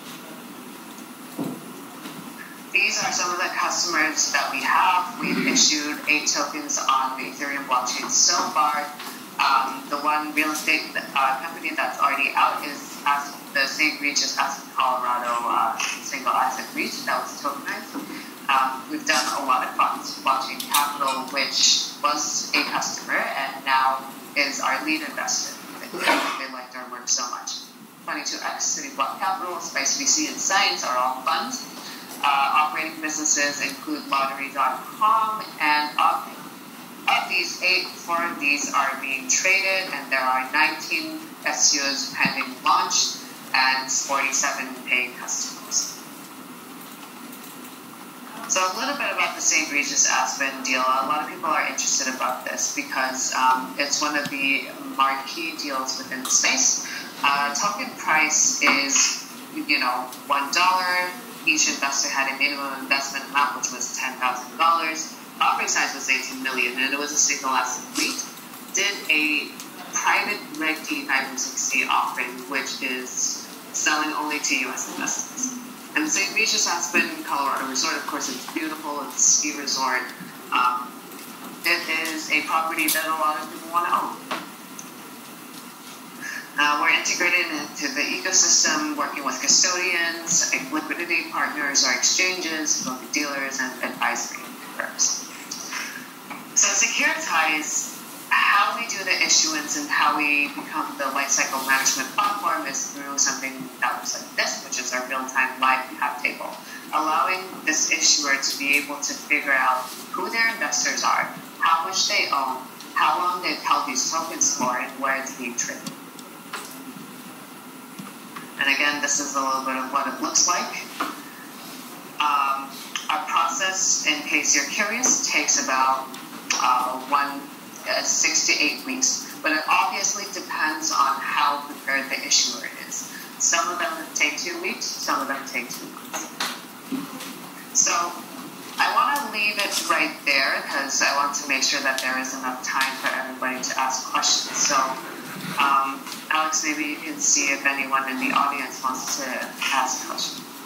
These are some of the customers that we have. We've issued 8 tokens on the Ethereum blockchain so far. The one real estate company that's already out is the St. Regis Asset Colorado single asset REIT that was tokenized. We've done a lot of funds. Blockchain Capital, which was a customer and now is our lead investor. They liked our work so much. 22X, City Block Capital, Spice VC, and Science are all funds. Operating businesses include Lottery.com and Opti. Of these 8, 4 of these are being traded, and there are 19 SUs pending launch and 47 paying customers. So a little bit about the St. Regis Aspen deal. A lot of people are interested about this because it's one of the marquee deals within the space. Token price is, $1. Each investor had a minimum investment amount, which was $10,000. Offering size was 18 million, and it was a single asset REIT. Did a private Reg D 560 offering, which is selling only to U.S. investors. And St. Regis Aspen, Colorado Resort, of course, it's beautiful. It's a ski resort. It is a property that a lot of people want to own. We're integrated into the ecosystem, working with custodians, liquidity partners, or exchanges, both dealers and advisory firms. So Securitize, how we do the issuance and how we become the lifecycle management platform is through something that looks like this, which is our real-time live cap table, allowing this issuer to be able to figure out who their investors are, how much they own, how long they've held these tokens for, and where it's being traded. And again, this is a little bit of what it looks like. Our process, in case you're curious, takes about 6 to 8 weeks, but it obviously depends on how prepared the issuer is. Some of them take 2 weeks, some of them take 2 months. So I want to leave it it right there because I want to make sure that there is enough time for everybody to ask questions. So, Alex, maybe you can see if anyone in the audience wants to ask a question.